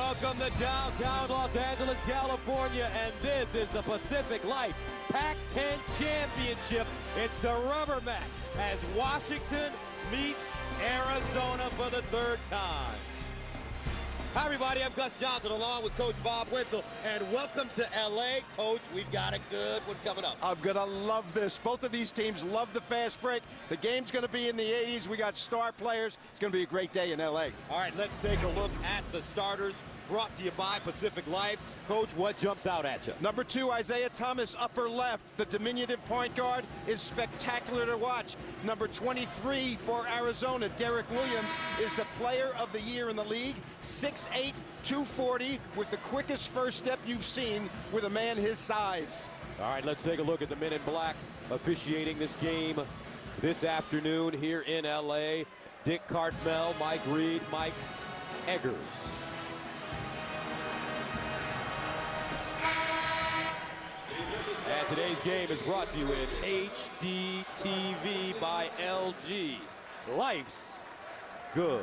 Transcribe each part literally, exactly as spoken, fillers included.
Welcome to downtown Los Angeles, California, and this is the Pacific Life Pac ten Championship. It's the rubber match as Washington meets Arizona for the third time. Hi, everybody. I'm Gus Johnson, along with Coach Bob Wenzel, and welcome to L A. Coach, we've got a good one coming up. I'm going to love this. Both of these teams love the fast break. The game's going to be in the eighties. We got star players. It's going to be a great day in L A. All right, let's take a look at the starters, brought to you by Pacific Life. Coach, what jumps out at you? Number two, Isaiah Thomas, upper left. The diminutive point guard is spectacular to watch. Number twenty-three for Arizona, Derek Williams, is the player of the year in the league. six eight, two forty, with the quickest first step you've seen with a man his size. All right, let's take a look at the men in black officiating this game this afternoon here in L A. Dick Cartmel, Mike Reed, Mike Eggers. And today's game is brought to you in H D T V by L G. Life's good.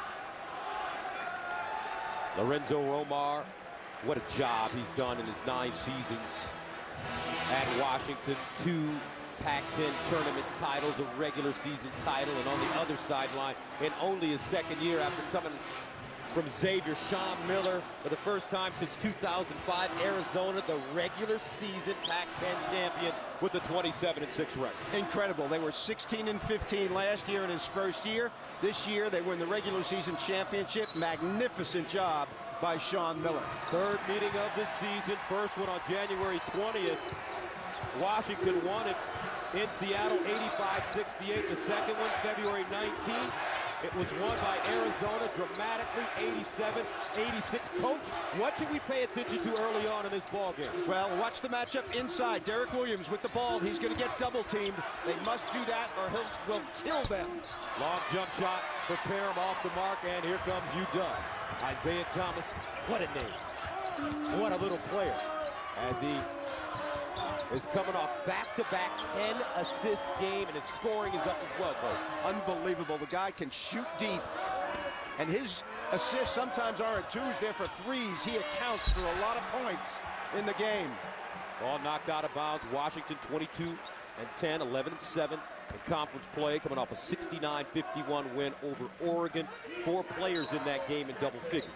Lorenzo Romar, what a job he's done in his nine seasons at Washington. Two Pac ten tournament titles, a regular season title, and on the other sideline in only his second year after coming from Xavier, Sean Miller, for the first time since two thousand five, Arizona, the regular season Pac ten champions with a twenty-seven and six record. Incredible. They were sixteen and fifteen last year in his first year. This year, they win the regular season championship. Magnificent job by Sean Miller. Third meeting of the season, first one on January twentieth. Washington won it in Seattle, eighty-five sixty-eight. The second one, February nineteenth. It was won by Arizona dramatically, eighty-seven eighty-six. Coach, what should we pay attention to early on in this ballgame? Well, watch the matchup inside. Derek Williams with the ball. He's going to get double teamed. They must do that or he'll will kill them. Long jump shot for Parham off the mark, and here comes U-Dub. Isaiah Thomas, what a name. What a little player as he is coming off back-to-back ten assist game, and his scoring is up as well, Coach. Unbelievable. The guy can shoot deep, and his assists sometimes aren't twos. They're for threes. He accounts for a lot of points in the game. Ball knocked out of bounds. Washington twenty-two and ten, eleven and seven in conference play, coming off a sixty-nine fifty-one win over Oregon. Four players in that game in double figures.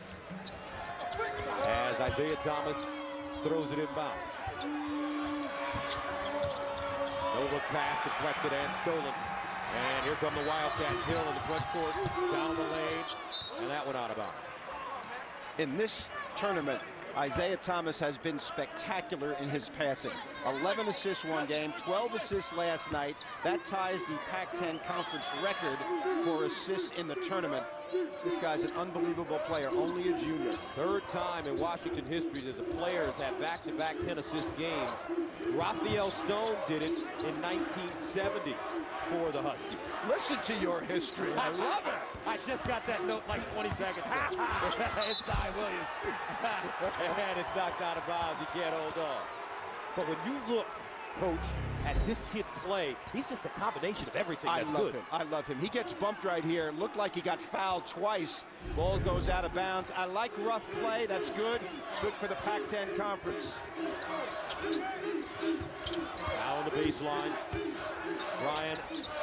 As Isaiah Thomas throws it inbound. No look pass, deflected and stolen. And here come the Wildcats. Hill in the front court, down the lane, and that went out of bounds. In this tournament, Isaiah Thomas has been spectacular in his passing. eleven assists one game, twelve assists last night. That ties the Pac ten conference record for assists in the tournament. This guy's an unbelievable player, only a junior. Third time in Washington history that the players have back-to-back ten assist games. Raphael Stone did it in nineteen seventy for the Huskies. Listen to your history. I love it. I just got that note like twenty seconds ago. It's Cy Williams. And it's knocked out of bounds. He can't hold on. But when you look, Coach, at this kid play, he's just a combination of everything that's I love good. him. I love him. He gets bumped right here. Looked like he got fouled twice. Ball goes out of bounds. I like rough play. That's good. It's good for the Pac ten conference. Now on the baseline, Brian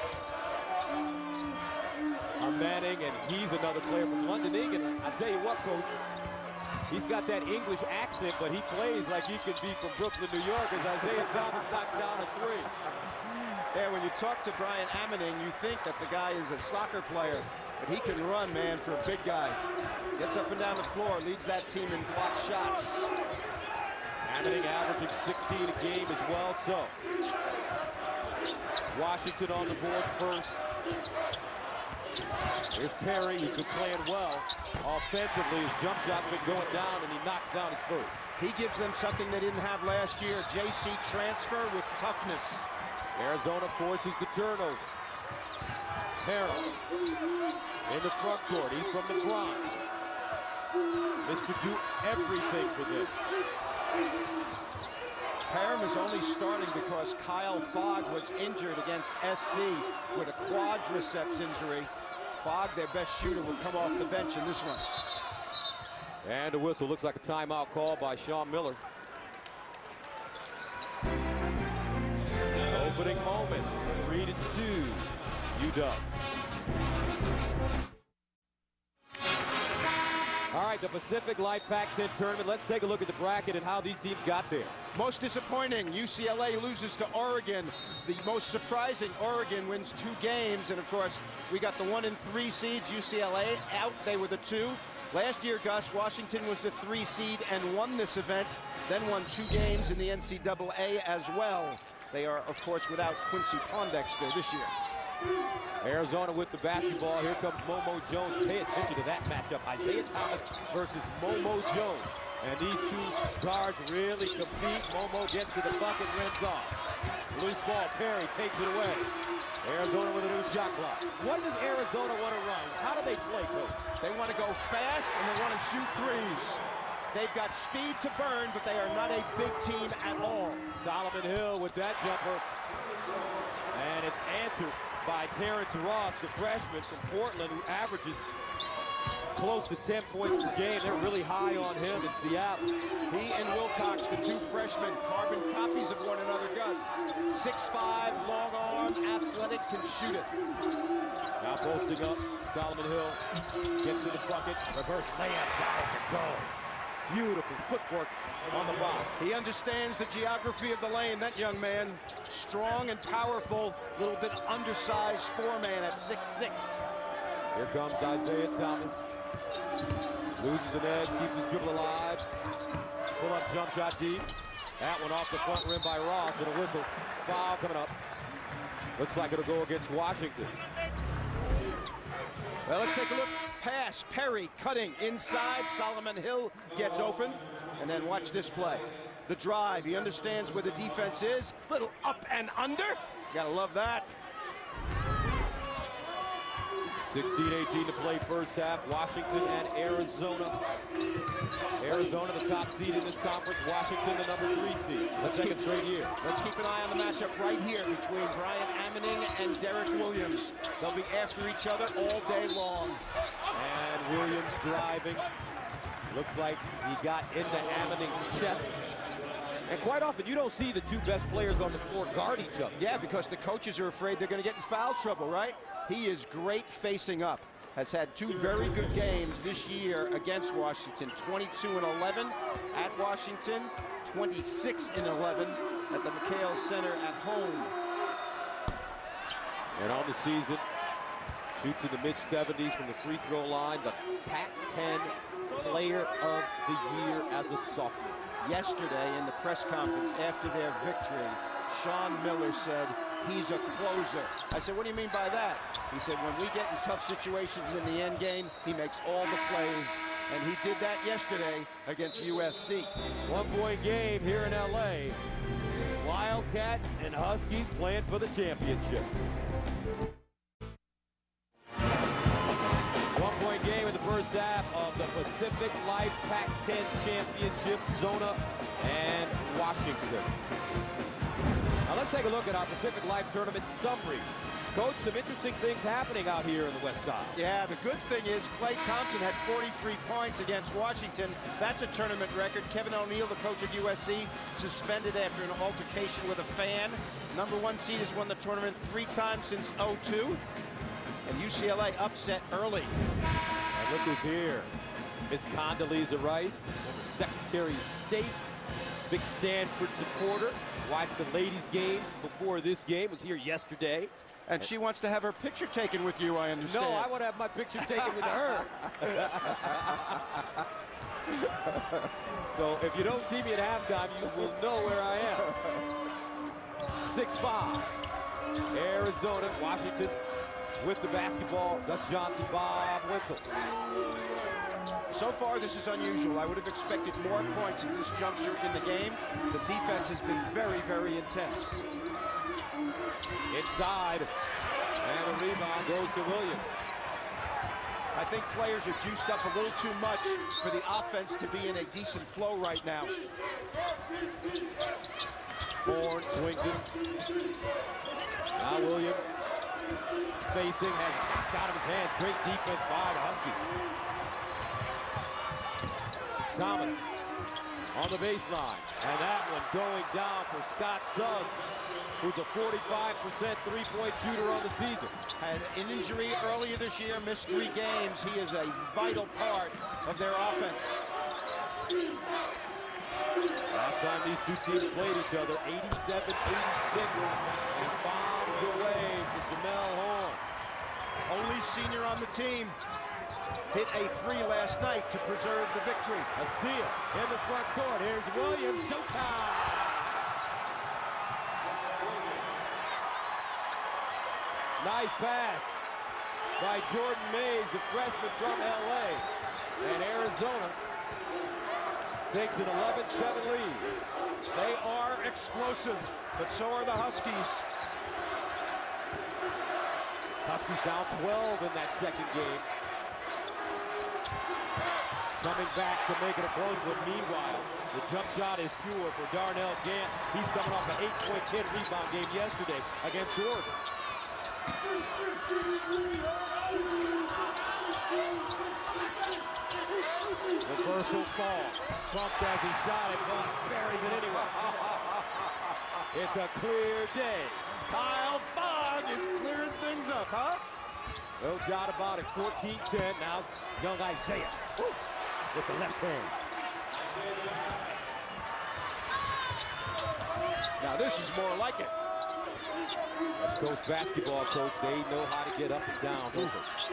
Manning, and he's another player from London, England. I tell you what, Coach, he's got that English accent, but he plays like he could be from Brooklyn, New York, as Isaiah Thomas knocks down a three. Yeah, when you talk to Brian Manning, you think that the guy is a soccer player, but he can run, man, for a big guy. Gets up and down the floor, leads that team in block shots. Manning averaging sixteen a game as well, so Washington on the board first. Here's Perry, who's been playing well offensively. His jump shot's been going down, and he knocks down his first. He gives them something they didn't have last year, J C transfer with toughness. Arizona forces the turnover. Perry in the front court. He's from the Bronx. Mister Do everything for them. Parham is only starting because Kyle Fogg was injured against S C with a quadriceps injury. Fogg, their best shooter, will come off the bench in this one. And a whistle. Looks like a timeout call by Sean Miller. Opening moments, three to two, U W. All right, the Pacific Life Pac ten tournament. Let's take a look at the bracket and how these teams got there. Most disappointing, U C L A loses to Oregon. The most surprising, Oregon wins two games. And of course, we got the one and three seeds, U C L A out. They were the two. Last year, Gus, Washington was the three seed and won this event, then won two games in the N C double A as well. They are, of course, without Quincy Pondexter this year. Arizona with the basketball. Here comes Momo Jones. Pay attention to that matchup. Isaiah Thomas versus Momo Jones. And these two guards really compete. Momo gets to the bucket, rims off. Loose ball, Perry takes it away. Arizona with a new shot clock. What does Arizona want to run? How do they play, Coach? They want to go fast and they want to shoot threes. They've got speed to burn, but they are not a big team at all. Solomon Hill with that jumper. And it's answered by Terrence Ross, the freshman from Portland, who averages close to ten points per game. They're really high on him in Seattle. He and Wilcox, the two freshmen, carbon copies of one another, Gus. six five, long arm, athletic, can shoot it. Now posting up, Solomon Hill gets to the bucket, reverse layup, got it to go. Beautiful footwork on the box. He understands the geography of the lane, that young man. Strong and powerful, a little bit undersized four-man at six six. Here comes Isaiah Thomas. Loses an edge, keeps his dribble alive. Pull-up jump shot deep. That one off the front rim by Ross, and a whistle. Foul coming up. Looks like it'll go against Washington. Well, let's take a look. Pass, Perry cutting inside. Solomon Hill gets open. And then watch this play. The drive, he understands where the defense is. Little up and under. You gotta love that. sixteen eighteen to play first half. Washington and Arizona. Arizona the top seed in this conference. Washington the number three seed. The second straight year. Let's keep an eye on the matchup right here between Brian Ammoning and Derek Williams. They'll be after each other all day long. And Williams driving. Looks like he got into Ammoning's chest. And quite often, you don't see the two best players on the floor guard each other. Yeah, because the coaches are afraid they're going to get in foul trouble, right? He is great facing up. Has had two very good games this year against Washington. twenty-two and eleven at Washington, twenty-six and eleven at the McHale Center at home. And on the season, shoots in the mid seventies from the free throw line. The Pac ten Player of the Year as a sophomore. Yesterday in the press conference after their victory, Sean Miller said he's a closer. I said, what do you mean by that? He said, when we get in tough situations in the end game, he makes all the plays. And he did that yesterday against U S C. One-point game here in L A. Wildcats and Huskies playing for the championship. One-point game in the first half of the Pacific Life Pac ten Championship, Zona and Washington. Now let's take a look at our Pacific Life Tournament summary. Coach, some interesting things happening out here in the West Side. Yeah, the good thing is Klay Thompson had forty-three points against Washington. That's a tournament record. Kevin O'Neal, the coach of U S C, suspended after an altercation with a fan. Number one seed has won the tournament three times since oh two. And U C L A upset early. And look who's here. Miss Condoleezza Rice, former Secretary of State, big Stanford supporter. Watched the ladies' game before this game, was here yesterday. And she wants to have her picture taken with you, I understand. No, I want to have my picture taken with her. So if you don't see me at halftime, you will know where I am. six five. Arizona, Washington with the basketball. Gus Johnson, Bob Wenzel. So far, this is unusual. I would have expected more points at this juncture in the game. The defense has been very, very intense. Inside, and the rebound goes to Williams. I think players are juiced up a little too much for the offense to be in a decent flow right now. Horn swings it. Now Williams facing, has knocked out of his hands. Great defense by the Huskies. Thomas on the baseline. And that one going down for Scott Suggs, who's a forty-five percent three-point shooter on the season. Had an injury earlier this year, missed three games. He is a vital part of their offense. Last time these two teams played each other, eighty-seven eighty-six, and bombs away for Jamel Horn. Only senior on the team. Hit a three last night to preserve the victory. A steal in the front court. Here's Williams. Showtime! Nice pass by Jordan Mays, the freshman from L A. And Arizona takes an eleven seven lead. They are explosive, but so are the Huskies. Huskies down twelve in that second game. Coming back to make it a close one. Meanwhile, the jump shot is pure for Darnell Gant. He's coming off an eight point, ten rebound game yesterday against Oregon. Reversal fall. Bumped as he shot it, but buries it anyway. It's a clear day. Kyle Fogg is clearing things up, huh? No doubt about it. fourteen ten. Now, young Isaiah woo, with the left hand. Now, this is more like it. West Coast basketball coach, they know how to get up and down. Over.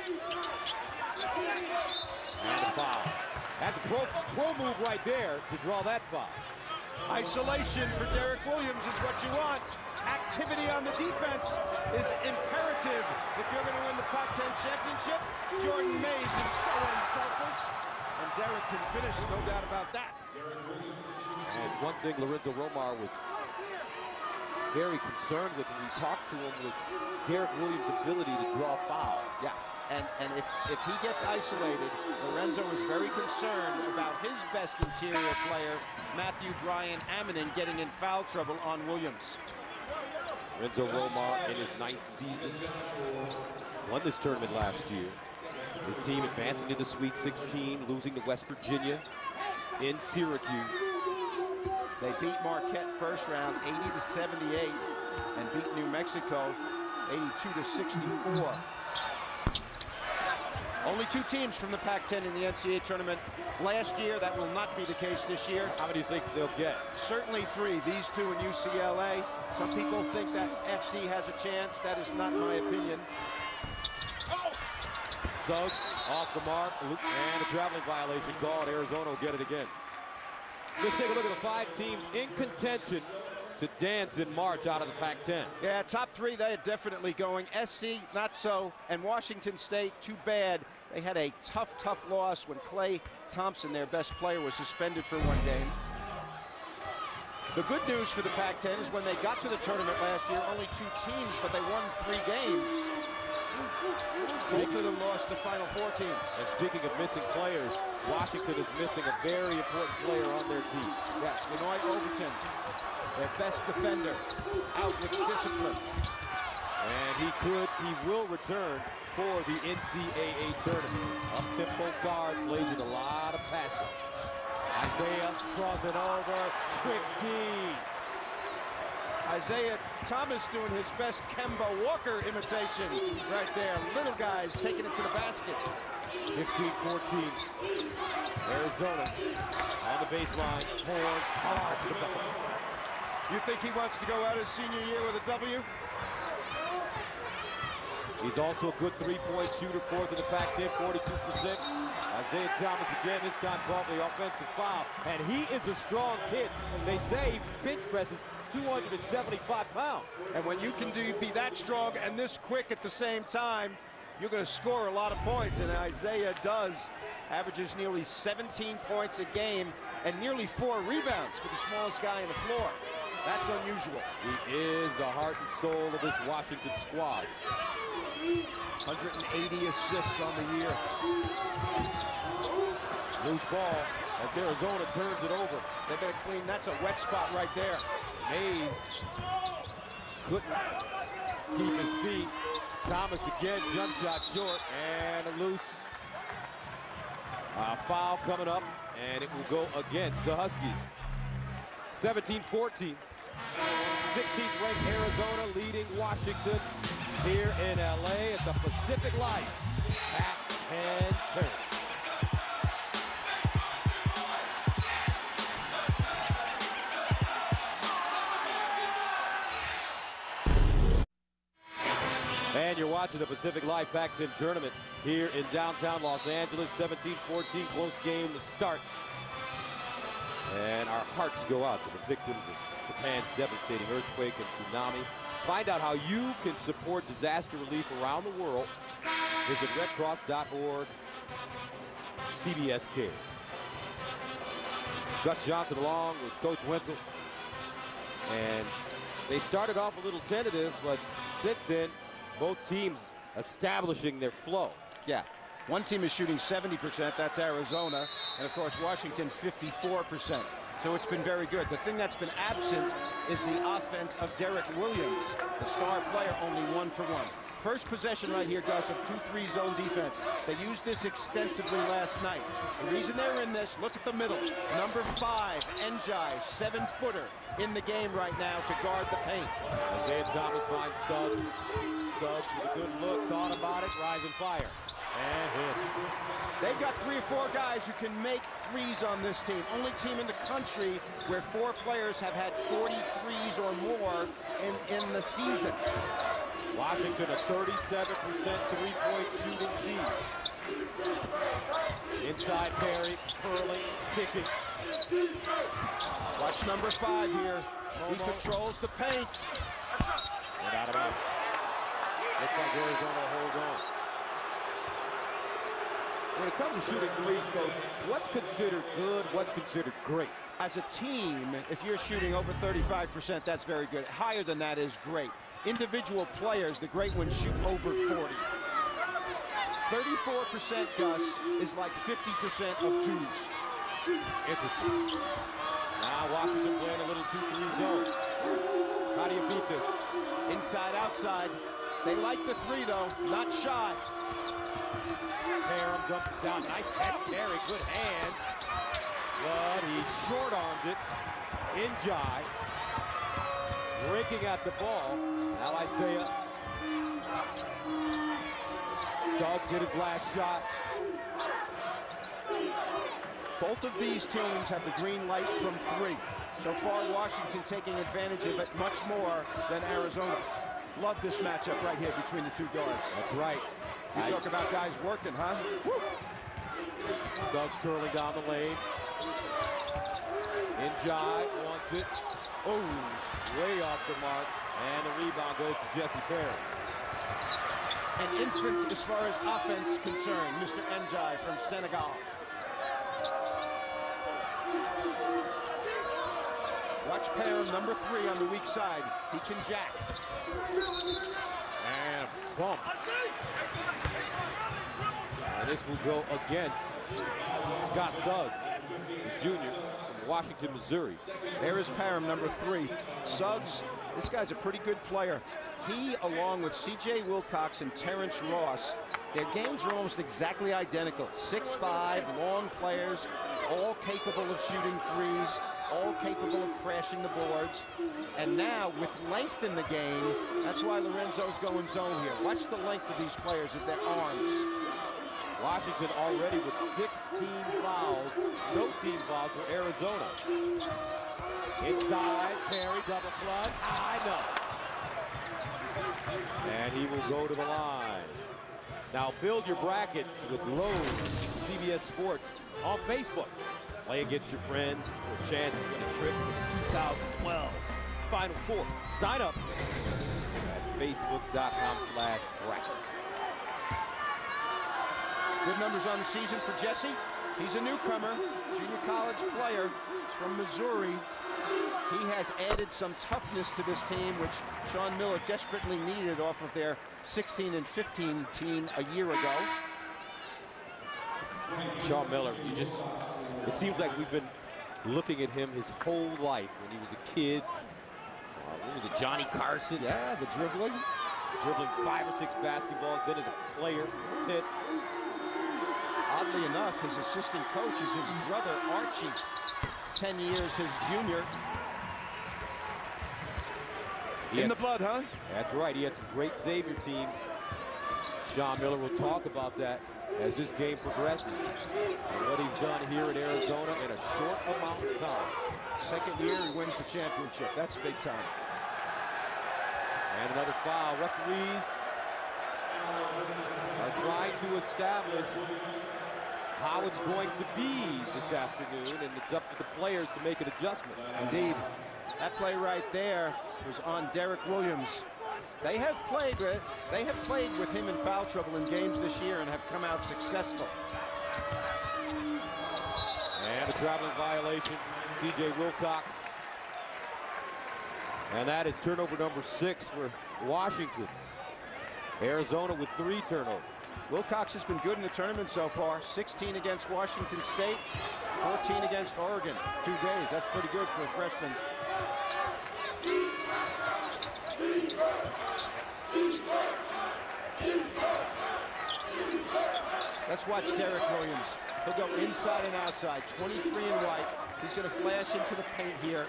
And a foul. That's a pro, pro move right there to draw that foul. Isolation for Derek Williams is what you want. Activity on the defense is imperative if you're going to win the Pac ten championship. Jordan Mays is so unselfish, and Derek can finish, no doubt about that. And one thing Lorenzo Romar was very concerned with when we talked to him was Derek Williams' ability to draw foul. Yeah, and, and if, if he gets isolated, Lorenzo is very concerned about his best interior player, Matthew Bryan Ammonen, getting in foul trouble on Williams. Lorenzo Romar in his ninth season won this tournament last year. His team advancing to the Sweet sixteen, losing to West Virginia in Syracuse. They beat Marquette first round eighty to seventy-eight and beat New Mexico eighty-two to sixty-four. Only two teams from the Pac ten in the N C double A tournament last year. That will not be the case this year. How many do you think they'll get? Certainly three. These two and U C L A. Some people think that S C has a chance. That is not my opinion. Suggs off the mark, and a traveling violation called. Arizona will get it again. Let's take a look at the five teams in contention to dance in March out of the Pac ten. Yeah, top three, they are definitely going. S C, not so, and Washington State, too bad. They had a tough, tough loss when Klay Thompson, their best player, was suspended for one game. The good news for the Pac ten is when they got to the tournament last year, only two teams, but they won three games. Both of them lost to Final Four teams. And speaking of missing players, Washington is missing a very important player on their team. Yes, Benoit Overton, their best defender, out with discipline. And he could, he will return for the N C double A tournament. Up-tempo guard, plays with a lot of passion. Isaiah crossing over, tricky. Isaiah Thomas doing his best Kemba Walker imitation right there. Little guys taking it to the basket. fifteen fourteen. Arizona on the baseline. Horn hard to the bucket. You think he wants to go out his senior year with a W? He's also a good three-point shooter, fourth in the Pac ten, forty-two percent. Isaiah Thomas again, this time called the offensive foul. And he is a strong kid. They say he bench presses two hundred seventy-five pounds. And when you can do be that strong and this quick at the same time, you're going to score a lot of points, and Isaiah does. Averages nearly seventeen points a game and nearly four rebounds for the smallest guy on the floor. That's unusual. He is the heart and soul of this Washington squad. one hundred eighty assists on the year. Loose ball as Arizona turns it over. They better clean. That's a wet spot right there. Mays couldn't keep his feet. Thomas again, jump shot short and a loose. Uh, foul coming up and it will go against the Huskies. seventeen fourteen. sixteenth ranked Arizona leading Washington here in L A at the Pacific Life Pac ten tournament. And you're watching the Pacific Life Pac ten tournament here in downtown Los Angeles. seventeen fourteen, close game to start. And our hearts go out to the victims of Japan's devastating earthquake and tsunami. Find out how you can support disaster relief around the world. Visit red cross dot org. C B S Cares. Gus Johnson along with Coach Wenzel. And they started off a little tentative, but since then, both teams establishing their flow. Yeah, one team is shooting seventy percent, that's Arizona, and of course Washington fifty-four percent. So it's been very good. The thing that's been absent is the offense of Derek Williams, the star player, only one for one. First possession right here, Gus, of two three zone defense. They used this extensively last night. The reason they're in this, look at the middle. Number five, Njai, seven-footer in the game right now to guard the paint. Isaiah Thomas finds Suggs. Suggs with a good look, thought about it, rising fire. And hits. They've got three or four guys who can make threes on this team. Only team in the country where four players have had forty threes or more in, in the season. Washington, a thirty-seven percent three-point shooting team. Inside Perry, curling, kicking. Watch number five here. Momo. He controls the paint. Without him out. Looks like Arizona will hold on. When it comes to shooting threes, Coach, what's considered good, what's considered great? As a team, if you're shooting over thirty-five percent, that's very good. Higher than that is great. Individual players, the great ones, shoot over forty. thirty-four percent, Gus, is like fifty percent of twos. Interesting. Now Washington playing a little two three zone. How do you beat this? Inside, outside. They like the three, though, not shy. Parham dumps it down. Nice catch, Perry. Good hands. But he short-armed it. Njai breaking at the ball. Now Isaiah. Suggs hit his last shot. Both of these teams have the green light from three. So far, Washington taking advantage of it much more than Arizona. Love this matchup right here between the two guards. That's right. You nice. talk about guys working, huh? Woo. Suggs curling down the lane. Njai wants it. Oh, way off the mark. And the rebound goes to Jesse Perry. An infant as far as offense concerned, Mister Njai from Senegal. Watch Parham, number three on the weak side. He can jack. And a bump. And this will go against Scott Suggs, the junior from Washington, Missouri. There is Parham, number three. Suggs, this guy's a pretty good player. He, along with C J Wilcox and Terrence Ross, their games are almost exactly identical. six five, long players, all capable of shooting threes, all capable of crashing the boards. And now, with length in the game, that's why Lorenzo's going zone here. Watch the length of these players with their arms. Washington already with sixteen fouls. No team fouls for Arizona. Inside, Perry, double clutch. I know. And he will go to the line. Now build your brackets with Lowe's C B S Sports on Facebook. Play against your friends for a chance to win a trip to the two thousand twelve Final Four. Sign up at facebook dot com slash brackets. Good numbers on the season for Jesse. He's a newcomer, junior college player. He's from Missouri. He has added some toughness to this team, which Sean Miller desperately needed off of their sixteen and fifteen team a year ago. Sean Miller, you just, it seems like we've been looking at him his whole life when he was a kid. Uh, what was it, Johnny Carson? Yeah, the dribbling. Dribbling five or six basketballs, then as a player, Pitt. Oddly enough, his assistant coach is his brother, Archie, ten years his junior. He In had, the blood, huh? That's right. He had some great Xavier teams. Sean Miller will talk about that as this game progresses. And what he's done here in Arizona in a short amount of time. Second year, he wins the championship. That's big time. And another foul. Referees are trying to establish how it's going to be this afternoon, and it's up to the players to make an adjustment. Indeed. That play right there was on Derek Williams. They have played with they have played with him in foul trouble in games this year and have come out successful. And a traveling violation, C J Wilcox. And that is turnover number six for Washington. Arizona with three turnovers. Wilcox has been good in the tournament so far. sixteen against Washington State, fourteen against Oregon. Two days, that's pretty good for a freshman. Let's watch Derek Williams. He'll go inside and outside, twenty-three and white. He's going to flash into the paint here.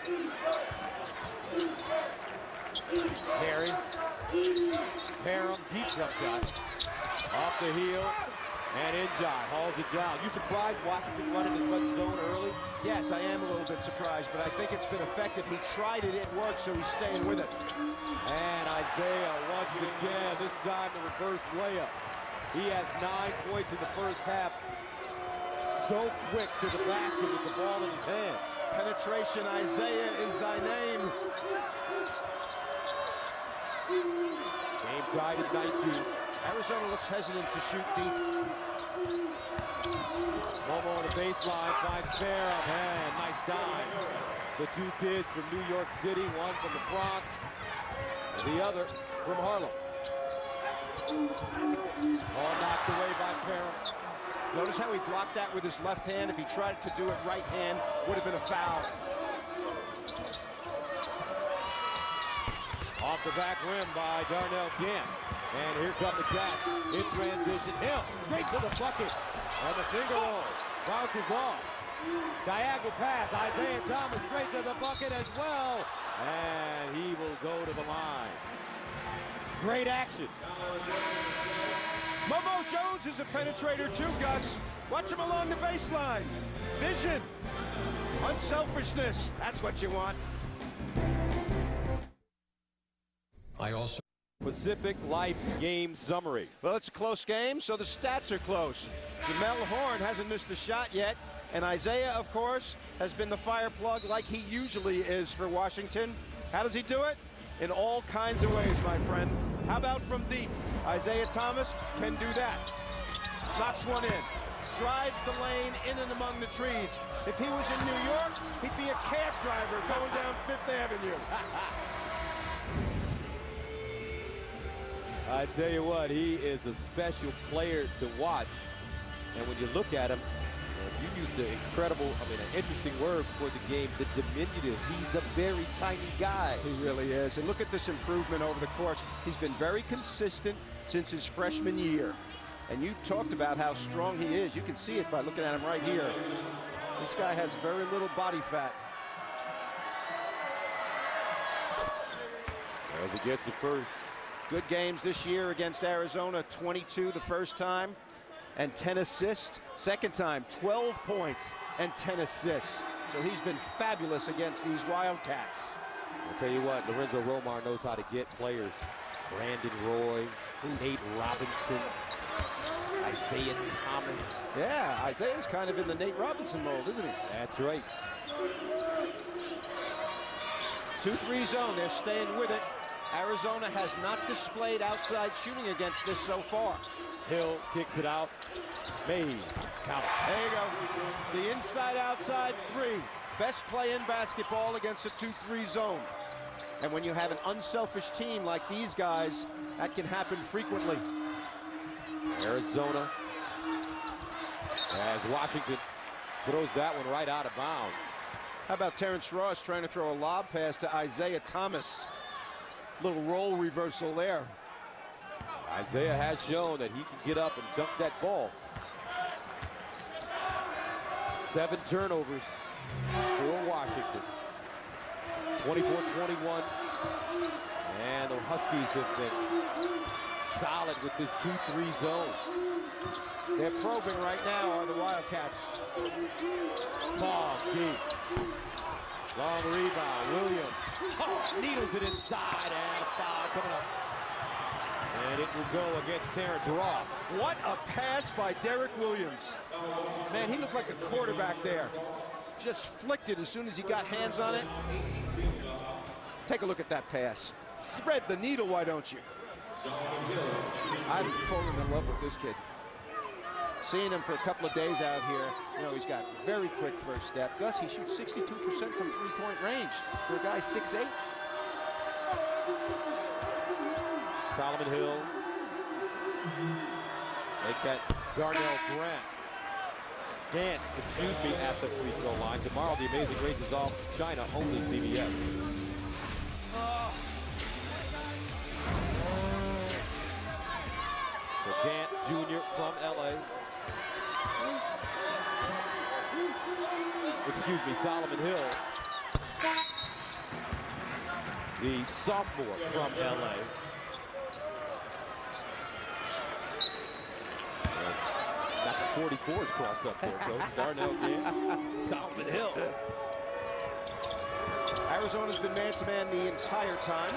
Perry. Parham, deep jump shot. Off the heel. And Njai hauls it down. You surprised Washington running as much zone early? Yes, I am a little bit surprised, but I think it's been effective. He tried it, it worked, so he's staying with it. And Isaiah once again, this time the reverse layup. He has nine points in the first half. So quick to the basket with the ball in his hand. Penetration, Isaiah is thy name. Game tied at nineteen. Arizona looks hesitant to shoot deep. Momo on the baseline, finds Parham, and nice dive. The two kids from New York City, one from the Bronx, and the other from Harlem. All knocked away by Parham. Notice how he blocked that with his left hand. If he tried to do it right hand, would have been a foul. Off the back rim by Darnell Gant. And here come the Cats in transition. Hill straight to the bucket. And the finger roll bounces off. Diagonal pass. Isaiah Thomas straight to the bucket as well. And he will go to the line. Great action. Momo Jones is a penetrator too, Gus. Watch him along the baseline. Vision. Unselfishness. That's what you want. I also Pacific Life game summary. Well, it's a close game, so the stats are close. Jamel Horn hasn't missed a shot yet, and Isaiah, of course, has been the fire plug like he usually is for Washington. How does he do it? In all kinds of ways, my friend. How about from deep? Isaiah Thomas can do that. Knocks one in. Drives the lane in and among the trees. If he was in New York, he'd be a cab driver going down Fifth Avenue. I tell you what, he is a special player to watch. And when you look at him, you used an incredible, I mean, an interesting word for the game, the diminutive. He's a very tiny guy. He really is. And look at this improvement over the course. He's been very consistent since his freshman year. And you talked about how strong he is. You can see it by looking at him right here. This guy has very little body fat. As he gets it first. Good games this year against Arizona, twenty-two the first time and ten assists. Second time, twelve points and ten assists. So he's been fabulous against these Wildcats. I'll tell you what, Lorenzo Romar knows how to get players. Brandon Roy, Nate Robinson, Isaiah Thomas. Yeah, Isaiah's kind of in the Nate Robinson mold, isn't he? That's right. two three zone, they're staying with it. Arizona has not displayed outside shooting against this so far. Hill kicks it out. Mays, count. There you go. The inside-outside three. Best play in basketball against a two three zone. And when you have an unselfish team like these guys, that can happen frequently. Arizona, as Washington throws that one right out of bounds. How about Terrence Ross trying to throw a lob pass to Isaiah Thomas? Little role reversal there. Isaiah has shown that he can get up and dunk that ball. Seven turnovers for Washington. twenty-four twenty-one. And the Huskies have been solid with this two three zone. They're probing right now are the Wildcats. Ball deep. Long rebound. Williams. Oh, needles it inside, and a foul coming up. And it will go against Terrence Ross. What a pass by Derek Williams. Man, he looked like a quarterback there. Just flicked it as soon as he got hands on it. Take a look at that pass. Thread the needle, why don't you? I'm falling in love with this kid. Seeing him for a couple of days out here, you know, he's got very quick first step. Gus, he shoots sixty-two percent from three-point range for a guy six eight. Solomon Hill. Make that Darnell Grant. Gant, excuse me, at the free throw line. Tomorrow, the Amazing Race is off China, only C B S. So Gant Junior from L A. Excuse me, Solomon Hill, the sophomore from L A. Got the forty-fours crossed up there, Coach. Darnell Gant, Solomon Hill. Arizona's been man-to-man the entire time.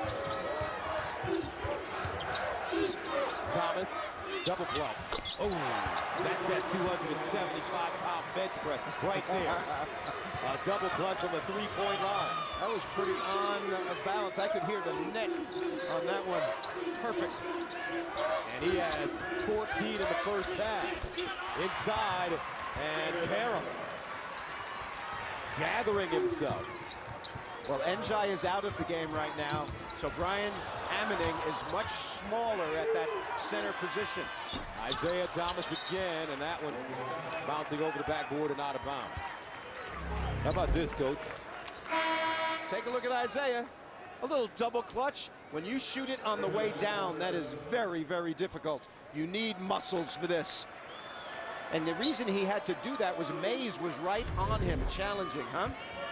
Thomas, double clutch. Oh, that's that two hundred seventy-five pound bench press right there. A double clutch from the three-point line. That was pretty on balance. I could hear the net on that one. Perfect. And he has fourteen in the first half. Inside, and Parham gathering himself. Well, Njai is out of the game right now, so Brian Ammoning is much smaller at that center position. Isaiah Thomas again, and that one bouncing over the backboard and out of bounds. How about this, Coach? Take a look at Isaiah. A little double clutch. When you shoot it on the way down, that is very, very difficult. You need muscles for this. And the reason he had to do that was Mays was right on him, challenging, huh?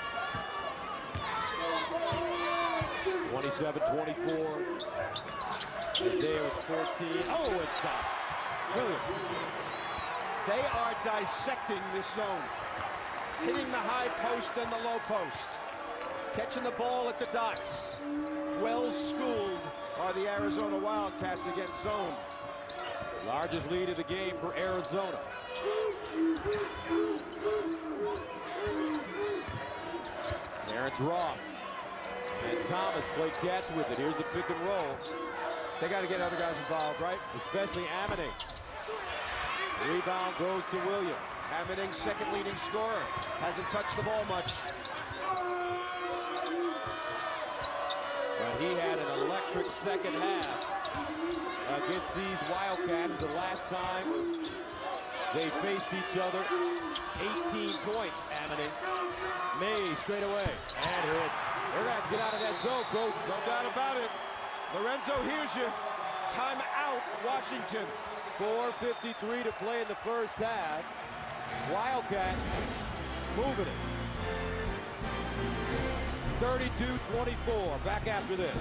twenty-seven twenty-four. Isaiah with fourteen. Oh, inside. Williams. They are dissecting this zone. Hitting the high post and the low post. Catching the ball at the dots. Well schooled are the Arizona Wildcats against zone. Largest lead of the game for Arizona. Terrence Ross and Thomas play catch with it. Here's a pick and roll. They got to get other guys involved, right? Especially Ammoning. Rebound goes to Williams. Ammoning's second leading scorer. Hasn't touched the ball much. But he had an electric second half against these Wildcats the last time they faced each other. eighteen points, Ammoning. May straight away, and hits. They're going to get out of that zone, Coach. No doubt about it. Lorenzo hears you. Time out, Washington. four fifty-three to play in the first half. Wildcats moving it. thirty-two twenty-four. Back after this.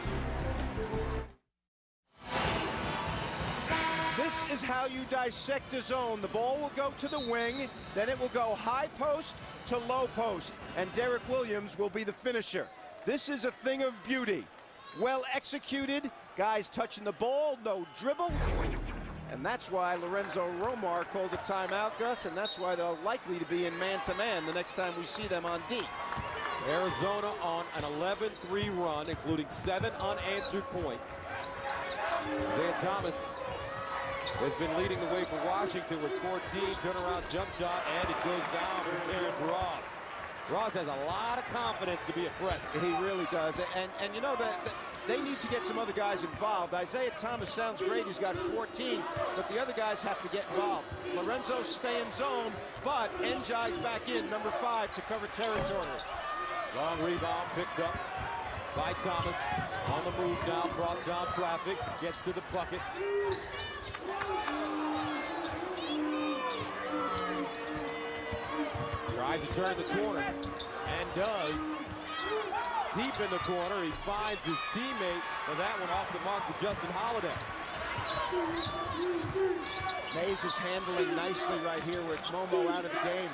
This is how you dissect a zone. The ball will go to the wing, then it will go high post to low post, and Derek Williams will be the finisher. This is a thing of beauty. Well executed, guys touching the ball, no dribble. And that's why Lorenzo Romar called a timeout, Gus, and that's why they're likely to be in man-to-man the next time we see them on D. Arizona on an eleven three run, including seven unanswered points. Isaiah Thomas has been leading the way for Washington with fourteen, turnaround jump shot, and it goes down for Terrence Ross. Ross has a lot of confidence to be a threat. He really does, and, and you know that, that they need to get some other guys involved. Isaiah Thomas sounds great, he's got fourteen, but the other guys have to get involved. Lorenzo stay in zone, but Njai's back in, number five, to cover territory. Long rebound picked up by Thomas. On the move now, cross down traffic, gets to the bucket. Tries to turn the corner, and does. Deep in the corner, he finds his teammate, but that one off the mark for Justin Holiday. Mays is handling nicely right here with Momo out of the game.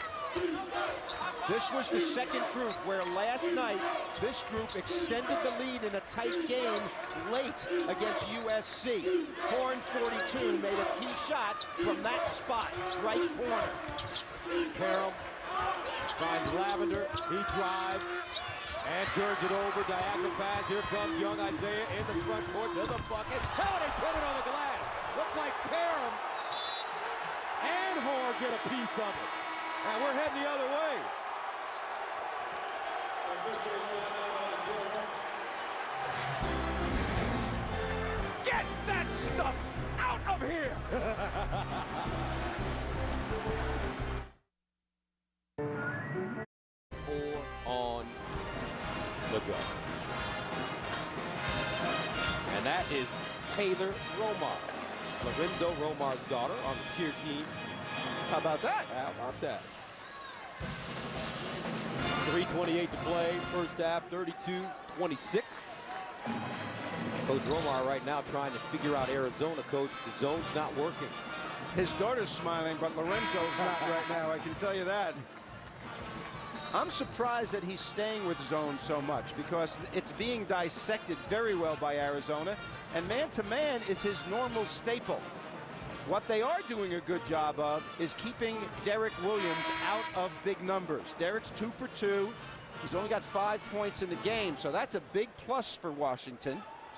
This was the second group where last night this group extended the lead in a tight game late against U S C. Horn forty-two made a key shot from that spot, right corner. Parham finds Lavender, he drives and turns it over, diagonal pass. Here comes young Isaiah in the front court to the bucket. How they put it on the glass? Looked like Parham and Horn get a piece of it. And we're heading the other way. Get that stuff out of here! Four on the go. And that is Taylor Romar, Lorenzo Romar's daughter, on the cheer team. How about that? How about that? three twenty-eight to play, first half, thirty-two twenty-six. Coach Romar right now trying to figure out Arizona, coach. The zone's not working. His daughter's smiling, but Lorenzo's not right now, I can tell you that. I'm surprised that he's staying with zone so much because it's being dissected very well by Arizona, and man-to-man is his normal staple. What they are doing a good job of is keeping Derek Williams out of big numbers. Derek's two for two. He's only got five points in the game, so that's a big plus for Washington.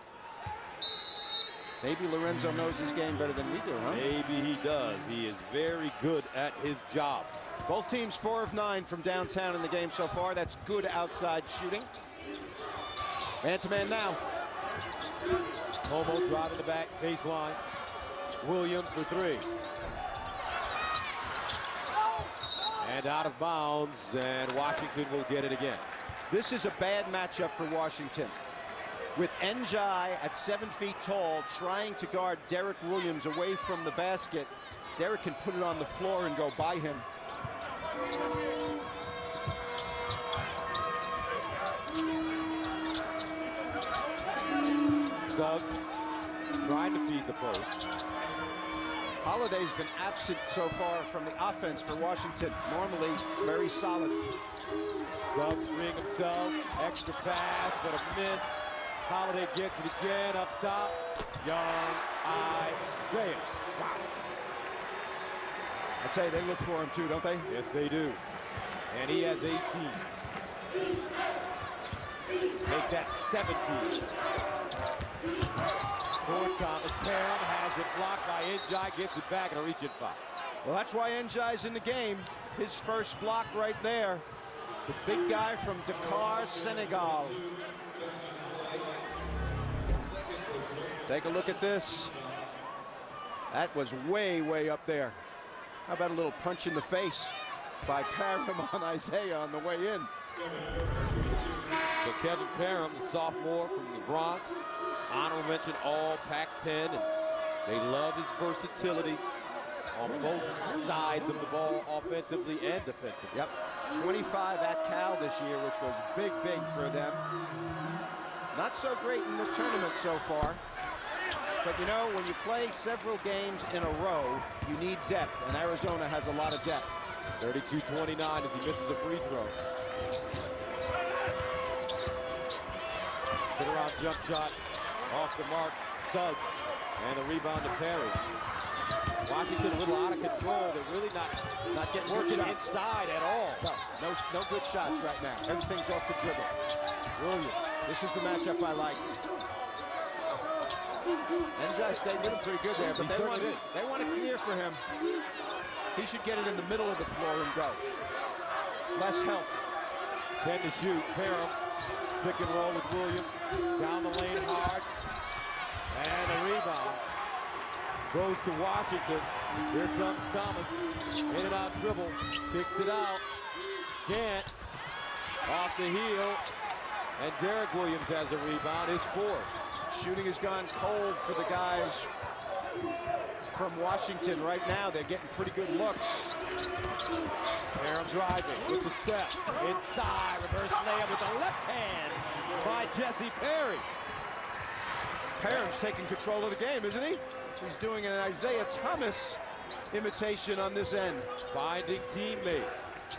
Maybe Lorenzo knows his game better than we do, huh? Maybe he does. He is very good at his job. Both teams four of nine from downtown in the game so far. That's good outside shooting. Man-to-man now. Momo driving the back baseline. Williams for three. And out of bounds, and Washington will get it again. This is a bad matchup for Washington. With Njai at seven feet tall, trying to guard Derek Williams away from the basket. Derek can put it on the floor and go by him. Suggs trying to feed the post. Holiday's been absent so far from the offense for Washington. Normally very solid. Suggs freeing himself. Extra pass, but a miss. Holiday gets it again up top. Young Isaiah. Wow. I tell you, they look for him too, don't they? Yes, they do. And he has eighteen. Make that seventeen. For Thomas. Parham has it blocked by Njai, gets it back and a reach-in foul. Well, that's why Njai's in the game. His first block right there. The big guy from Dakar, Senegal. Take a look at this. That was way, way up there. How about a little punch in the face by Parham on Isaiah on the way in? So Kevin Parham, the sophomore from the Bronx, honorable mention all Pac ten, and they love his versatility on both sides of the ball, offensively and defensively. Yep, twenty-five at Cal this year, which was big, big for them. Not so great in the tournament so far. But you know, when you play several games in a row, you need depth, and Arizona has a lot of depth. thirty-two twenty-nine as he misses the free throw. Sit around jump shot off the mark. Suggs and the rebound to Perry. Washington a little out of control. They're really not, not getting working inside at all. No, no, no good shots right now. Everything's off the dribble. Williams, this is the matchup I like. Njai stayed with him pretty good there, but they want, they want to clear for him. He should get it in the middle of the floor and go. Less help. ten to shoot. Parham, pick and roll with Williams. Down the lane hard. And a rebound. Goes to Washington. Here comes Thomas. In and out dribble. Kicks it out. Can't. Off the heel. And Derek Williams has a rebound. His fourth. Shooting has gone cold for the guys from Washington right now. They're getting pretty good looks. Parham driving with the step. Inside, reverse layup with the left hand by Jesse Perry. Parham's taking control of the game, isn't he? He's doing an Isaiah Thomas imitation on this end. Finding teammates.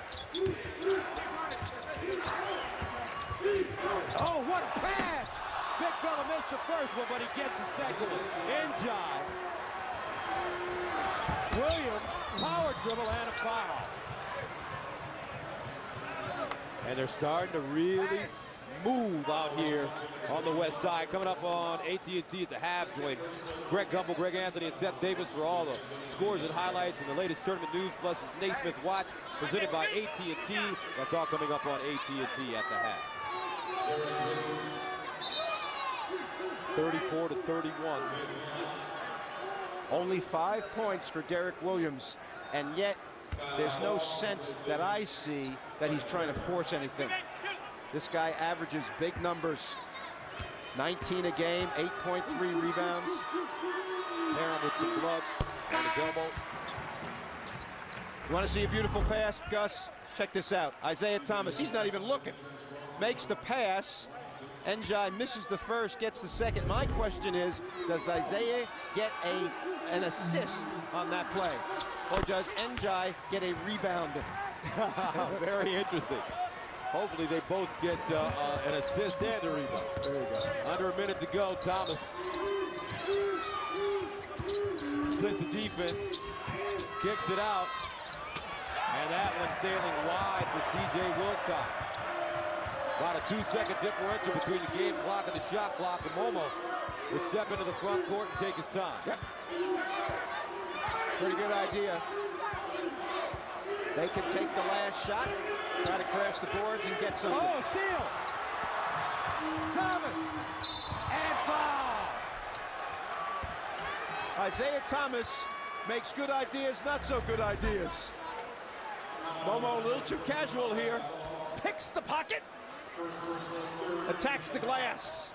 Oh, what a pass! Big fella missed the first one, but he gets the second one. Njai. Williams, power dribble and a foul. And they're starting to really move out here on the west side. Coming up on A T and T at the half, join Greg Gumbel, Greg Anthony, and Seth Davis for all the scores and highlights and the latest tournament news, plus Naismith Watch, presented by A T and T. That's all coming up on A T and T at the half. thirty-four to thirty-one. Only five points for Derek Williams, and yet there's no sense that I see that he's trying to force anything. This guy averages big numbers. nineteen a game, eight point three rebounds. Parham with some blood on his elbow. You want to see a beautiful pass, Gus? Check this out. Isaiah Thomas, he's not even looking. Makes the pass. Njai misses the first, gets the second. My question is, does Isaiah get a an assist on that play? Or does Njai get a rebound? Very interesting. Hopefully they both get uh, uh, an assist and a rebound. There you go. Under a minute to go, Thomas splits the defense, kicks it out, and that one sailing wide for C J Wilcox. About a two-second differential between the game clock and the shot clock. And Momo will step into the front court and take his time. Yep. Pretty good idea. They can take the last shot, try to crash the boards and get something. Oh, steal! Thomas! And foul! Isaiah Thomas makes good ideas, not so good ideas. Momo a little too casual here. Picks the pocket. Attacks the glass.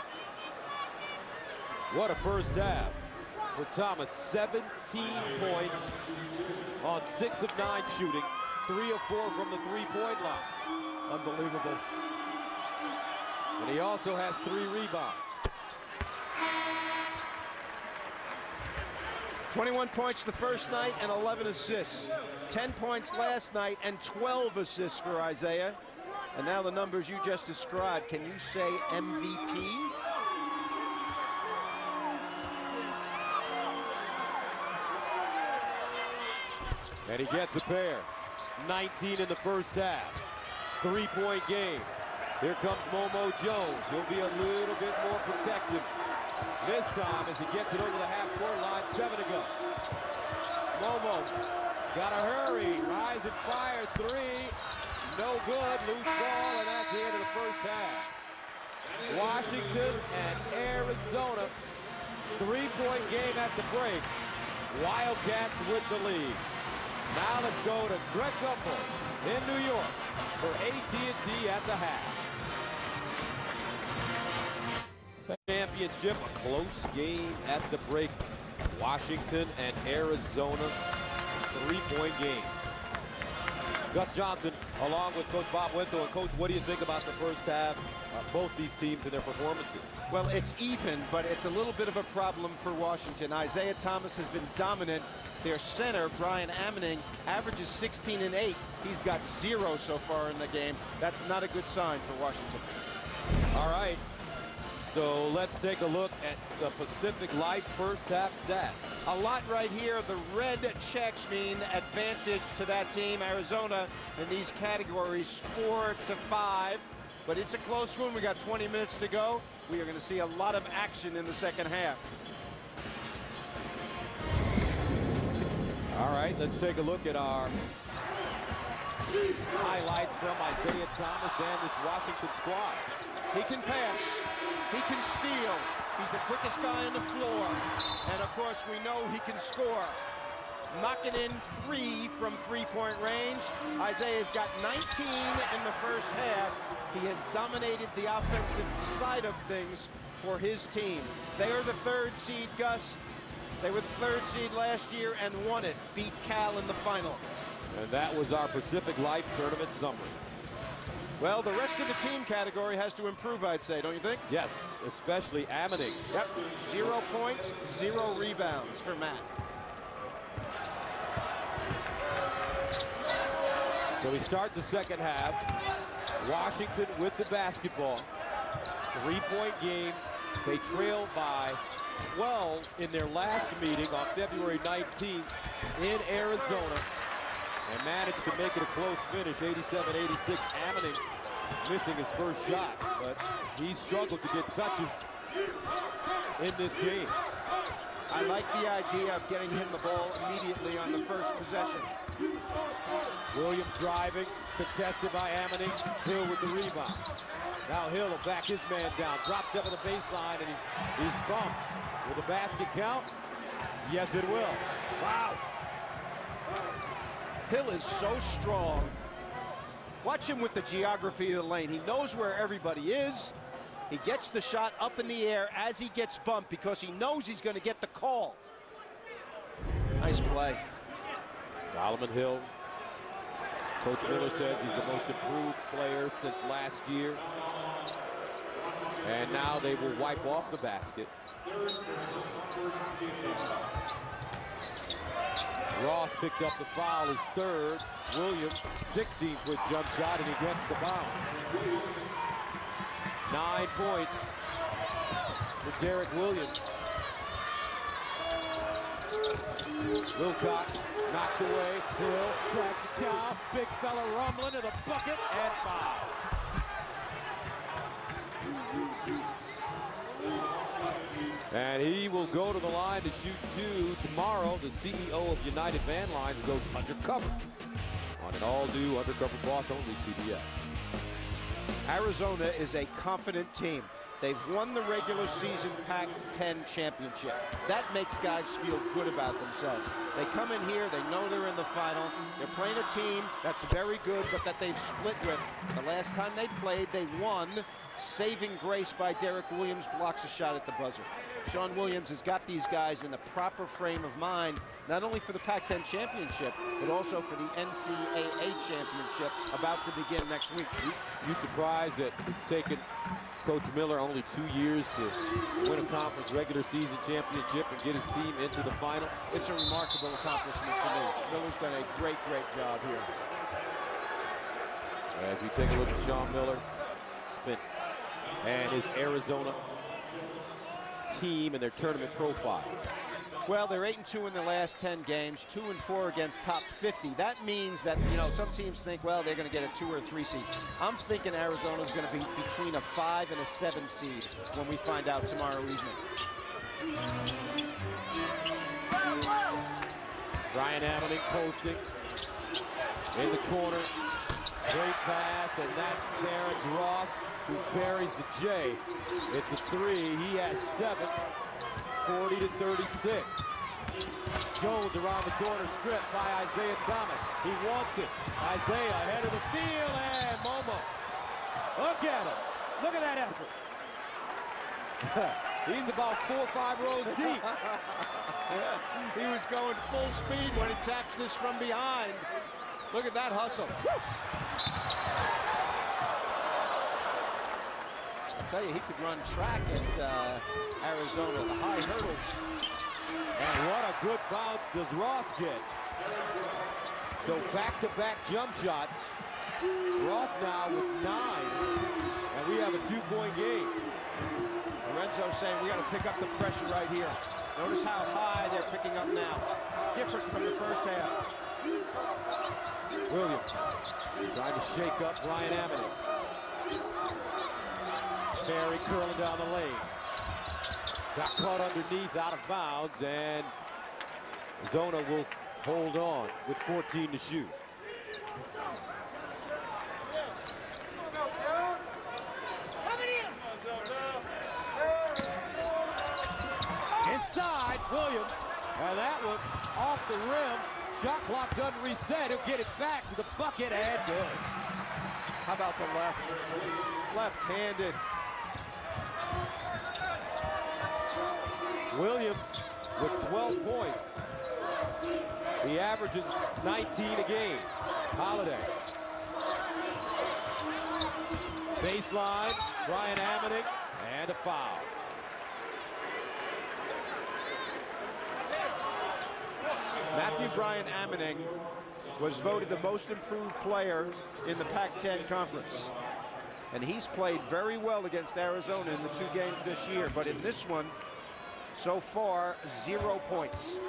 What a first half for Thomas. seventeen points on six of nine shooting, three of four from the three-point line. Unbelievable. And he also has three rebounds. twenty-one points the first night and eleven assists. ten points last night and twelve assists for Isaiah. And now the numbers you just described. Can you say M V P? And he gets a pair. nineteen in the first half. Three-point game. Here comes Momo Jones. He'll be a little bit more protective this time as he gets it over the half-court line. Seven to go. Momo, gotta hurry. Rise and fire. Three. No good. Loose ball, and that's the end of the first half. Washington and Arizona. Three-point game at the break. Wildcats with the lead. Now let's go to Greg Gumbel in New York for A T and T at the half. Championship, a close game at the break. Washington and Arizona, three-point game. Gus Johnson, along with Coach Bob Wenzel. And Coach, what do you think about the first half, uh, both these teams and their performances? Well, it's even, but it's a little bit of a problem for Washington. Isaiah Thomas has been dominant. Their center, Brian Ammoning, averages sixteen and eight. He's got zero so far in the game. That's not a good sign for Washington. All right. So let's take a look at the Pacific Life first half stats. A lot right here. The red checks mean advantage to that team. Arizona in these categories, four to five. But it's a close one. We got twenty minutes to go. We are going to see a lot of action in the second half. All right, let's take a look at our highlights from Isaiah Thomas and this Washington squad. He can pass. He can steal. He's the quickest guy on the floor. And of course, we know he can score. Knocking in three from three-point range. Isaiah's got nineteen in the first half. He has dominated the offensive side of things for his team. They are the third seed, Gus. They were the third seed last year and won it. Beat Cal in the final. And that was our Pacific Life Tournament summary. Well, the rest of the team category has to improve, I'd say, don't you think? Yes, especially Ammoning. Yep, zero points, zero rebounds for Matt. So we start the second half. Washington with the basketball. Three-point game. They trail by twelve in their last meeting on February nineteenth in Arizona, and managed to make it a close finish, eighty-seven eighty-six. Ammoning missing his first shot, but he struggled to get touches in this game. I like the idea of getting him the ball immediately on the first possession. Williams driving, contested by Ammoning. Hill with the rebound. Now Hill will back his man down, drops up at the baseline, and he, he's bumped. Will the basket count? Yes, it will. Wow. Hill is so strong. Watch him with the geography of the lane. He knows where everybody is. He gets the shot up in the air as he gets bumped because he knows he's going to get the call. Nice play. Solomon Hill. Coach Miller says he's the most improved player since last year. And now they will wipe off the basket. Ross picked up the foul, his third. Williams, sixteen-foot jump shot, and he gets the bounce. Nine points for Derek Williams. Wilcox knocked away. Hill tracked it down. Big fella rumbling to the bucket and foul. And he will go to the line to shoot two tomorrow. The C E O of United Van Lines goes undercover on an all-new undercover boss-only C B S. Arizona is a confident team. They've won the regular season Pac ten championship. That makes guys feel good about themselves. They come in here, they know they're in the final. They're playing a team that's very good, but that they've split with. The last time they played, they won. Saving grace by Derek Williams, blocks a shot at the buzzer. Sean Williams has got these guys in the proper frame of mind, not only for the Pac ten championship, but also for the N C double A championship about to begin next week. You, you surprised that it's taken Coach Miller only two years to win a conference regular season championship and get his team into the final? It's a remarkable accomplishment to me. Miller's done a great, great job here. As we take a look at Sean Miller, spent and his Arizona team and their tournament profile. Well, they're eight and two in their last ten games, two and four against top fifty. That means that, you know, some teams think, well, they're going to get a two or a three seed. I'm thinking Arizona's going to be between a five and a seven seed when we find out tomorrow evening. Ryan Ammoning posting in the corner. Great pass, and that's Terrence Ross, who buries the J. It's a three. He has seven. forty to thirty-six. Jones around the corner, stripped by Isaiah Thomas. He wants it. Isaiah ahead of the field, and Momo. Look at him. Look at that effort. He's about four or five rows deep. He was going full speed when he taps this from behind. Look at that hustle. Woo! I'll tell you, he could run track at uh, Arizona, the high hurdles. And what a good bounce does Ross get. So back-to-back jump shots. Ross now with nine. And we have a two-point game. Lorenzo saying we got to pick up the pressure right here. Notice how high they're picking up now. Different from the first half. Williams trying to shake up Ryan Ammoning. Perry curling down the lane. Got caught underneath, out of bounds, and Zona will hold on with fourteen to shoot. Inside, Williams, and that one off the rim. Shot clock doesn't reset. He'll get it back to the bucket, and good. How about the left? Left-handed. Williams with twelve points. He averages nineteen a game. Holiday. Baseline, Brian Ammoning, and a foul. Matthew Brian Ammoning was voted the most improved player in the Pac ten conference. And he's played very well against Arizona in the two games this year. But in this one, so far, zero points.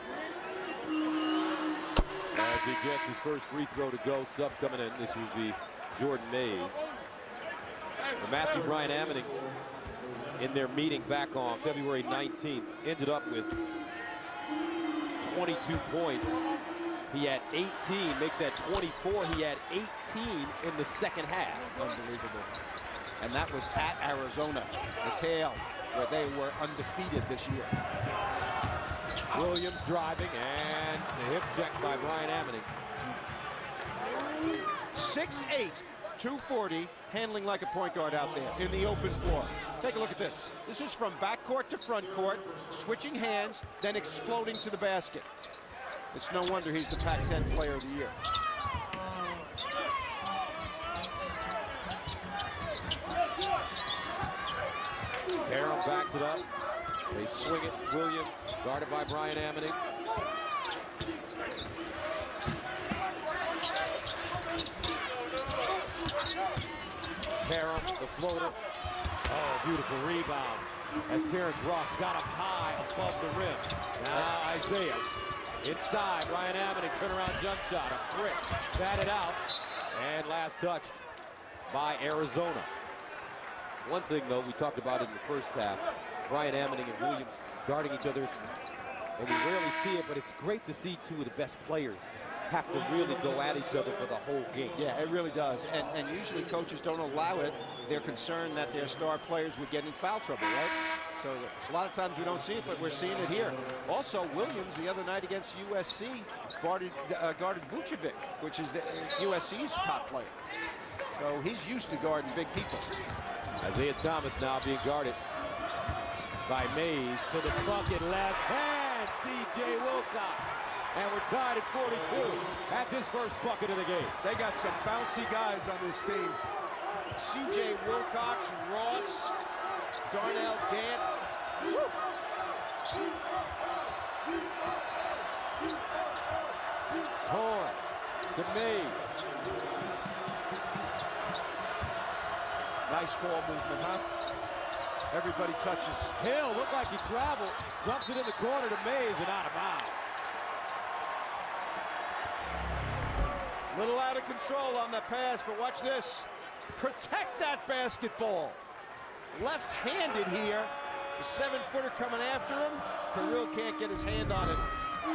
As he gets his first free throw to go, sub coming in, this will be Jordan Mays. And Matthew Brian Ammoning, in their meeting back on February nineteenth, ended up with twenty-two points. He had eighteen, make that twenty-four. He had eighteen in the second half. Unbelievable. And that was at Arizona, the K L, where they were undefeated this year. Williams driving, and the hip check by Brian Ammoning. six eight, two forty, handling like a point guard out there in the open floor. Take a look at this. This is from backcourt to front court, switching hands, then exploding to the basket. It's no wonder he's the Pac ten player of the year. Barham backs it up. They swing it. Williams, guarded by Brian Ammoning. Barham, the floater. Oh, beautiful rebound. As Terrence Ross got him high above the rim. Now Isaiah. Inside, Brian Ammoning, turnaround jump shot, a brick, batted out, and last touched by Arizona. One thing, though, we talked about in the first half, Brian Ammoning and Williams guarding each other, and we rarely see it, but it's great to see two of the best players have to really go at each other for the whole game. Yeah, it really does, and, and usually coaches don't allow it. They're concerned that their star players would get in foul trouble, right? So a lot of times we don't see it, but we're seeing it here. Also, Williams the other night against U S C guarded, uh, guarded Vucevic, which is the, uh, U S C's top player. So he's used to guarding big people. Isaiah Thomas now being guarded by Mays to the bucket left hand, C J Wilcox. And we're tied at forty-two. That's his first bucket of the game. They got some bouncy guys on this team. C J Wilcox, Ross, Darnell Gant. Woo. Horn to Mays. Nice ball movement, huh? Everybody touches. Hill looked like he traveled, dumps it in the corner to Mays and out of bounds. Little out of control on that pass, but watch this. Protect that basketball. Left-handed here. The seven-footer coming after him. Kirill can't get his hand on it.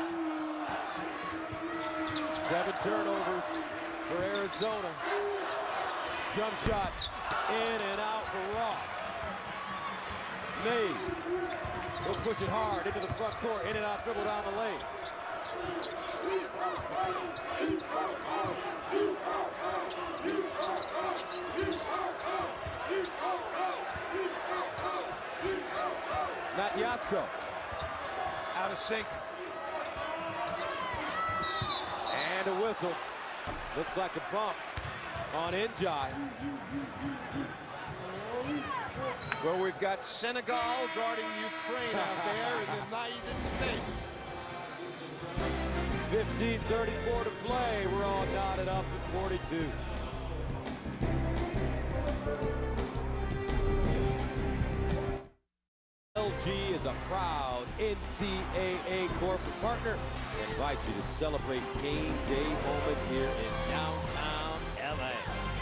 Seven turnovers for Arizona. Jump shot in and out for Ross. Mays will push it hard into the front court, in and out, dribble down the lane. Matyasko Out of sync. and a whistle. Looks like a bump on Njai. Well, we've got Senegal guarding Ukraine out there in the United States. fifteen thirty-four to play. We're all knotted up at forty-two. L G is a proud N C A A corporate partner and invites you to celebrate game day moments here in downtown L A.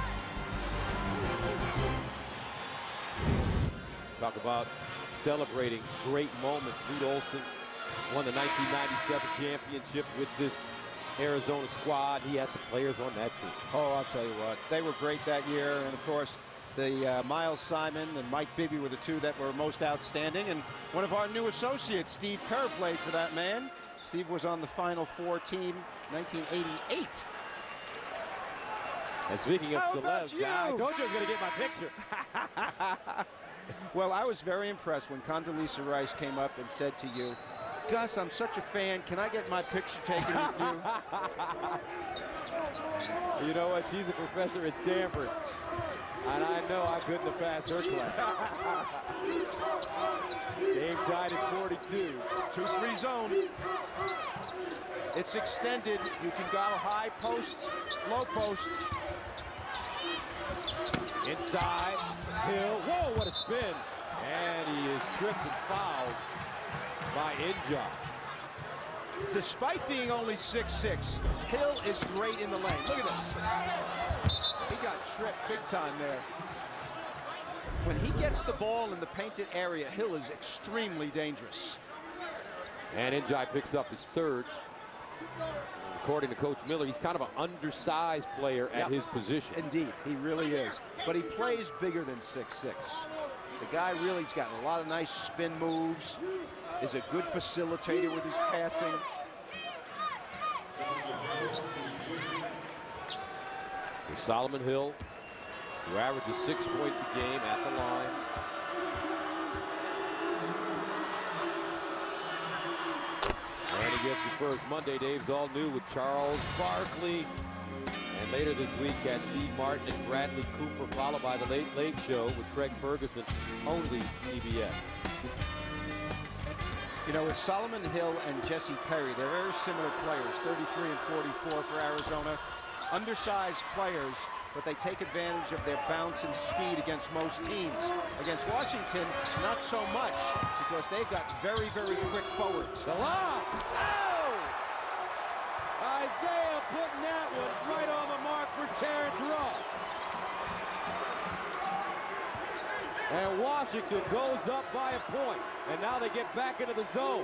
Talk about celebrating great moments. Lute Olson won the nineteen ninety-seven championship with this Arizona squad. He has some players on that team. Oh, I'll tell you what. They were great that year. And, of course, the uh, Miles Simon and Mike Bibby were the two that were most outstanding. And one of our new associates, Steve Kerr, played for that man. Steve was on the Final Four team nineteen eighty-eight. And speaking of How about celebs, you? I told you I was going to get my picture. Well, I was very impressed when Condoleezza Rice came up and said to you, Gus, I'm such a fan. Can I get my picture taken with you? You know what? She's a professor at Stanford. And I know I couldn't have passed her class. Game tied at forty-two. two three zone. It's extended. You can go high post, low post. Inside, Hill. Whoa, what a spin. And he is tripped and fouled by N'Jai. Despite being only six six, Hill is great in the lane. Look at this. He got tripped big time there. When he gets the ball in the painted area, Hill is extremely dangerous. And N'Jai picks up his third. According to Coach Miller, he's kind of an undersized player at Yep. his position. Indeed, he really is. But he plays bigger than six six. The guy really, he's got a lot of nice spin moves, is a good facilitator with his passing. For Solomon Hill, who averages six points a game at the line. And he gets you first. Monday, Dave's all new with Charles Barkley. And later this week, catch Steve Martin and Bradley Cooper, followed by the Late Late Show with Craig Ferguson, only C B S. You know, with Solomon Hill and Jesse Perry, they're very similar players, thirty-three and forty-four for Arizona. Undersized players, but they take advantage of their bounce and speed against most teams. Against Washington, not so much, because they've got very, very quick forwards. The lob! Oh! Isaiah putting that one right on the mark for Terrence Ross. And Washington goes up by a point, and now they get back into the zone.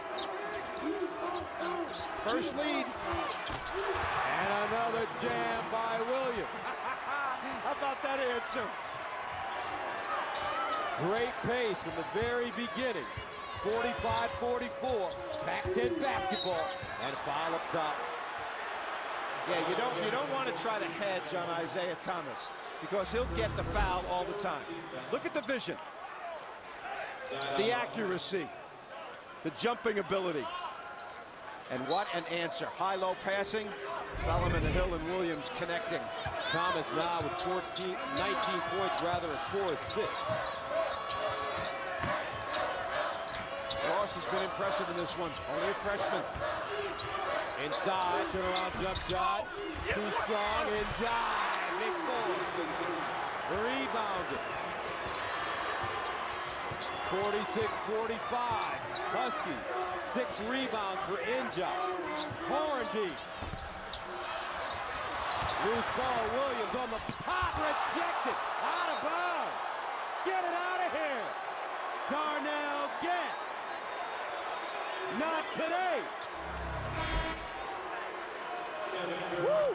First lead. And another jam by Williams. How about that answer? Great pace from the very beginning. forty-five forty-four, Pac ten basketball, and foul up top. Yeah, you don't you don't want to try to hedge on Isaiah Thomas, because he'll get the foul all the time. Look at the vision, the accuracy, the jumping ability. And what an answer. High-low passing. Solomon Hill and Williams connecting. Thomas now with fourteen, nineteen points rather, and four assists. Ross has been impressive in this one. Only a freshman. Inside, turnaround jump shot. Too strong, and drive. Big four. Rebounded. forty-six forty-five. Huskies, six rebounds for N'Jai. Hornby. Loose ball, Williams on the pop, rejected. Out of bounds. Get it out of here. Darnell Gant. Not today. Woo!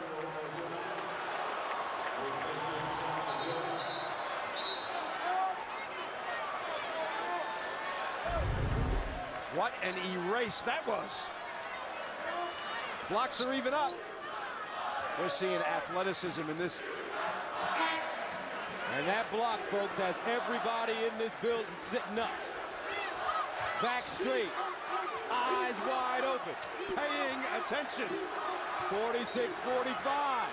What an erase that was. Blocks are even up. We're seeing athleticism in this. And that block, folks, has everybody in this building sitting up. Back straight. Eyes wide open. Paying attention. forty-six forty-five.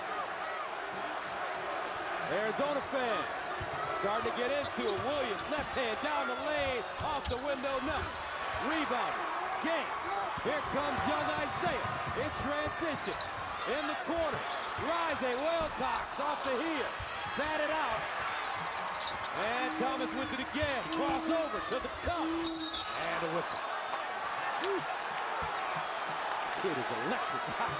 Arizona fans starting to get into it. Williams, left hand down the lane, off the window, no. Rebound, Gant. Here comes young Isaiah in transition. In the corner, Rise Wilcox off the heel. Batted out. And Thomas with it again. Crossover to the cup. And a whistle. Whew. This kid is electric.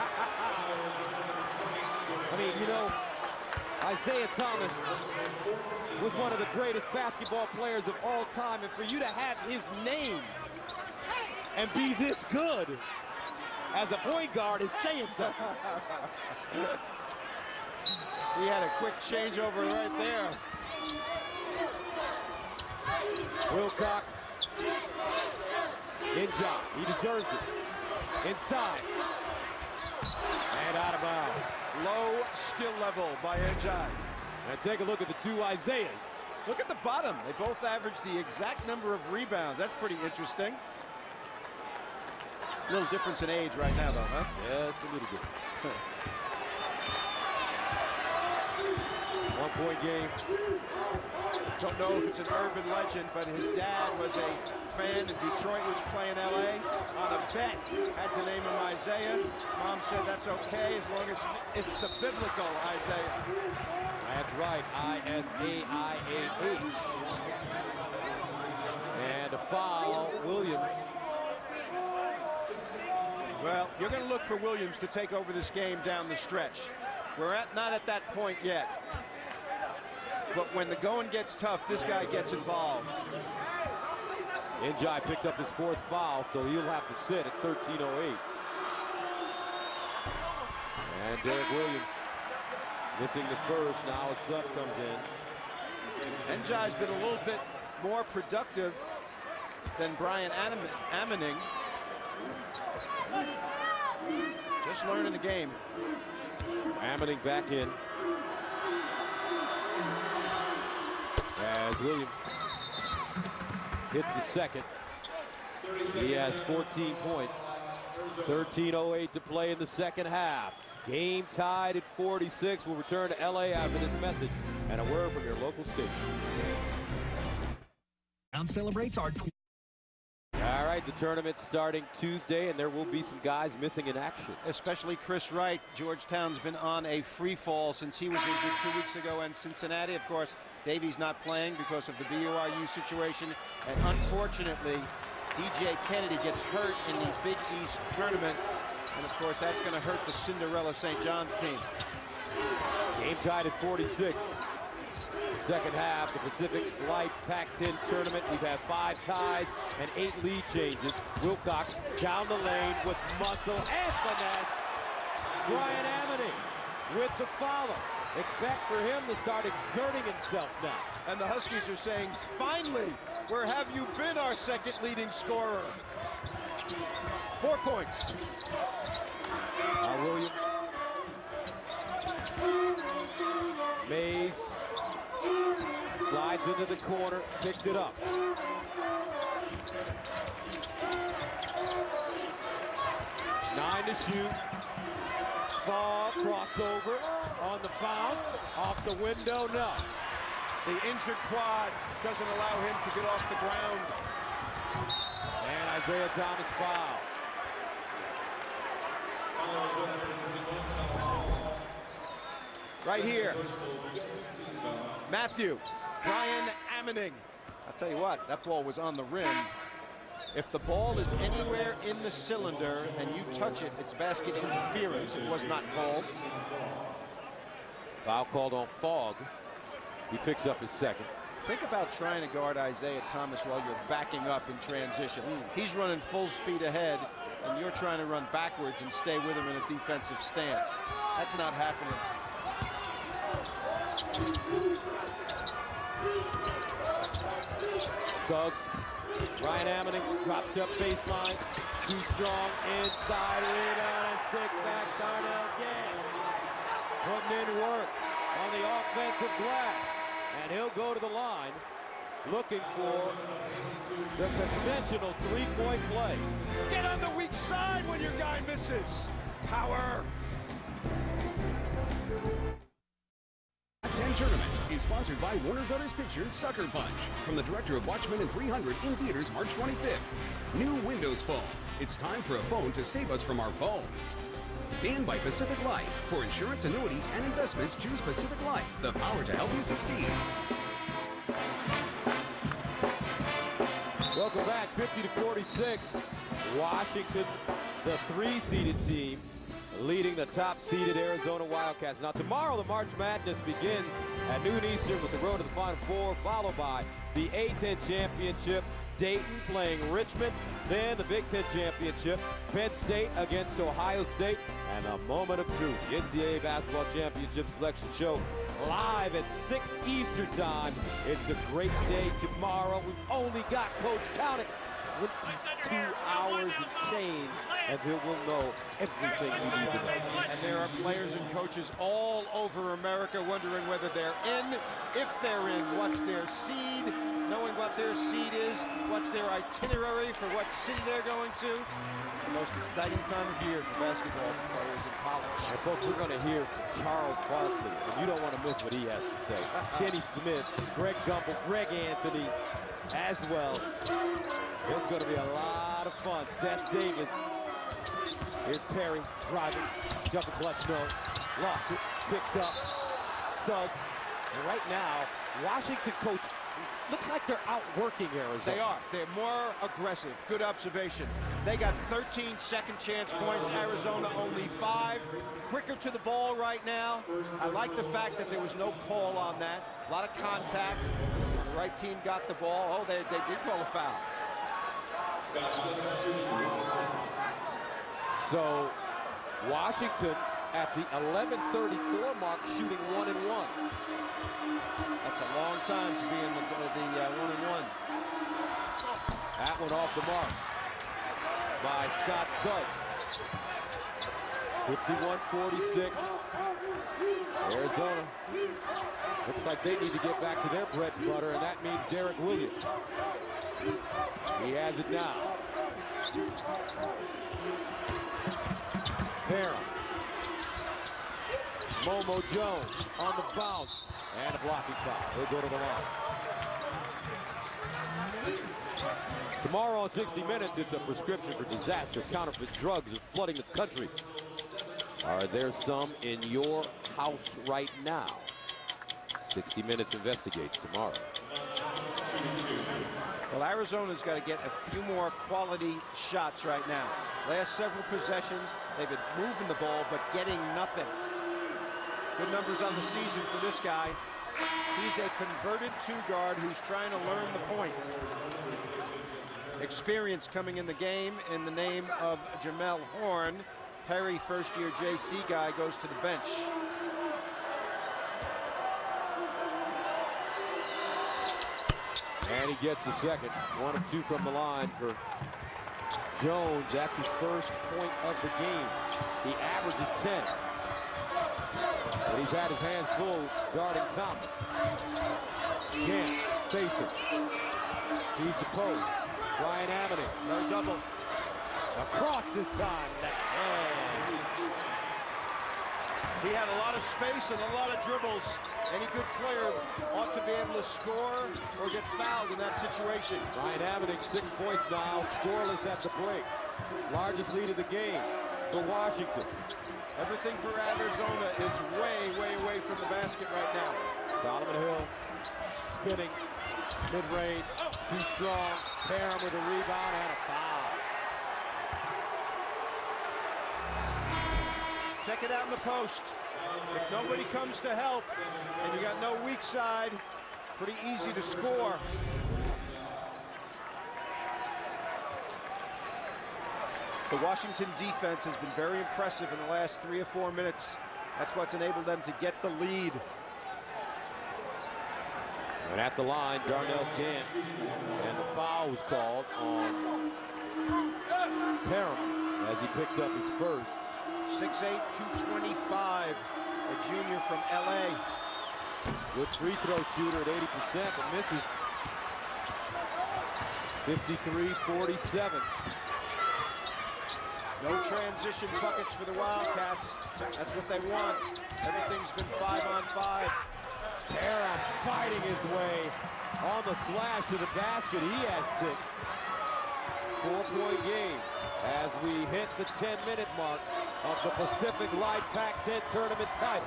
I mean, you know, Isaiah Thomas was one of the greatest basketball players of all time. And for you to have his name and be this good as a point guard is saying something. He had a quick changeover right there. Wilcox. N'Jai. He deserves it. Inside. And out of bounds. Low skill level by N'Jai. And take a look at the two Isaiahs. Look at the bottom. They both averaged the exact number of rebounds. That's pretty interesting. A little difference in age right now, though, huh? Yes, a little bit. One-point game. Don't know if it's an urban legend, but his dad was a fan, and Detroit was playing L A on a bet. Had to name him Isaiah. Mom said that's okay as long as it's the biblical Isaiah. That's right, I S A I A H. And a foul, Williams. Well, you're going to look for Williams to take over this game down the stretch. We're at, not at that point yet. But when the going gets tough, this guy gets involved. Njai picked up his fourth foul, so he'll have to sit at thirteen oh eight. And Derek Williams missing the first. Now a sub comes in. Njai's been a little bit more productive than Brian Ammoning. Just learning the game. Ammoning back in. As Williams hits the second. He has fourteen points. thirteen oh eight to play in the second half. Game tied at forty-six. We'll return to L A after this message and a word from your local station. Town celebrates our... All right, the tournament starting Tuesday, and there will be some guys missing in action. Especially Chris Wright. Georgetown's been on a free fall since he was injured two weeks ago, and Cincinnati, of course, Davies not playing because of the B Y U situation. And unfortunately, D J Kennedy gets hurt in the Big East tournament. And of course, that's going to hurt the Cinderella Saint John's team. Game tied at forty-six. Second half, the Pacific Light Pac ten tournament. We've had five ties and eight lead changes. Wilcox down the lane with muscle and finesse. Brian Ammoning with the follow. Expect for him to start exerting himself now. And the Huskies are saying, finally, where have you been, our second leading scorer? Four points. Uh, Williams. Mays slides into the corner, picked it up. Nine to shoot. Fall, crossover on the bounce, off the window, no. The injured quad doesn't allow him to get off the ground. And Isaiah Thomas foul. Right here. Matthew, Brian Ammoning. I'll tell you what, that ball was on the rim. If the ball is anywhere in the cylinder and you touch it, it's basket interference. It was not called. Foul called on Fogg. He picks up his second. Think about trying to guard Isaiah Thomas while you're backing up in transition. He's running full speed ahead, and you're trying to run backwards and stay with him in a defensive stance. That's not happening. Suggs. Brian Ammoning drops up baseline. Too strong inside. Rebound and stick back. Darnell again. Putting in work on the offensive glass. And he'll go to the line looking for the conventional three-point play. Get on the weak side when your guy misses. Power. ten Tournament is sponsored by Warner Brothers Pictures Sucker Punch. From the director of Watchmen and three hundred in theaters March twenty-fifth. New Windows Phone. It's time for a phone to save us from our phones. And by Pacific Life. For insurance, annuities, and investments, choose Pacific Life. The power to help you succeed. Welcome back, fifty to forty-six. Washington, the three-seeded team, leading the top-seeded Arizona Wildcats. Now tomorrow the March Madness begins at noon Eastern with the road to the Final Four, followed by the A ten Championship, Dayton playing Richmond, then the Big Ten Championship, Penn State against Ohio State, and a moment of truth, the N C double A Basketball Championship Selection Show live at six Eastern time. It's a great day tomorrow. We've only got, Coach, count it, twenty-two hours and change, and then we'll know everything we need to know. And there are players and coaches all over America wondering whether they're in, if they're in, what's their seed, knowing what their seed is, what's their itinerary for what city they're going to. most exciting time of year for basketball players in college. And folks, we're going to hear from Charles Barkley, and you don't want to miss what he has to say. Kenny Smith, Greg Gumbel, Greg Anthony as well. It's going to be a lot of fun. Seth Davis. Here's Perry driving, jumping clutch, no. Lost it, picked up. Suggs. And right now, Washington coach looks like they're outworking Arizona. They are. They're more aggressive. Good observation. They got thirteen second chance points. Arizona only five. Quicker to the ball right now. I like the fact that there was no call on that. A lot of contact. The right team got the ball. Oh, they, they did call a foul. So Washington at the eleven thirty-four mark shooting one and one. That's a long time to be in the, the uh, one and one. That one off the mark by Scott Suggs. fifty-one forty-six. Arizona looks like they need to get back to their bread and butter, and that means Derek Williams. He has it now. Parham. Momo Jones on the bounce. And a blocking foul. He'll go to the line. Tomorrow on sixty minutes, it's a prescription for disaster. Counterfeit drugs are flooding the country. Are there some in your house right now? sixty minutes investigates tomorrow. Well, Arizona's got to get a few more quality shots right now. Last several possessions, they've been moving the ball, but getting nothing. Good numbers on the season for this guy. He's a converted two guard who's trying to learn the point. Experience coming in the game in the name of Jamel Horn. Perry, first-year J C guy, goes to the bench. And he gets the second. One of two from the line for Jones. That's his first point of the game. He averages ten. But he's had his hands full guarding Thomas. Can't face him. Feeds the post. Ryan Amity. No double. Across this time. Oh. He had a lot of space and a lot of dribbles. Any good player ought to be able to score or get fouled in that situation. Ryan Amity, six points now, scoreless at the break. Largest lead of the game for Washington. Everything for Arizona is way, way away from the basket right now. Solomon Hill spinning, mid-range, too strong. Parham with a rebound and a foul. Check it out in the post. If nobody comes to help and you got no weak side, pretty easy to score. The Washington defense has been very impressive in the last three or four minutes. That's what's enabled them to get the lead. And at the line, Darnell Gant. And the foul was called on Parham as he picked up his first. six eight, two twenty-five, a junior from L A. Good free throw shooter at eighty percent, but misses. fifty-three forty-seven. No transition buckets for the Wildcats. That's what they want. Everything's been five on five. Parham fighting his way on the slash to the basket. He has six. Four-point game as we hit the ten-minute mark of the Pacific Light Pac ten tournament title.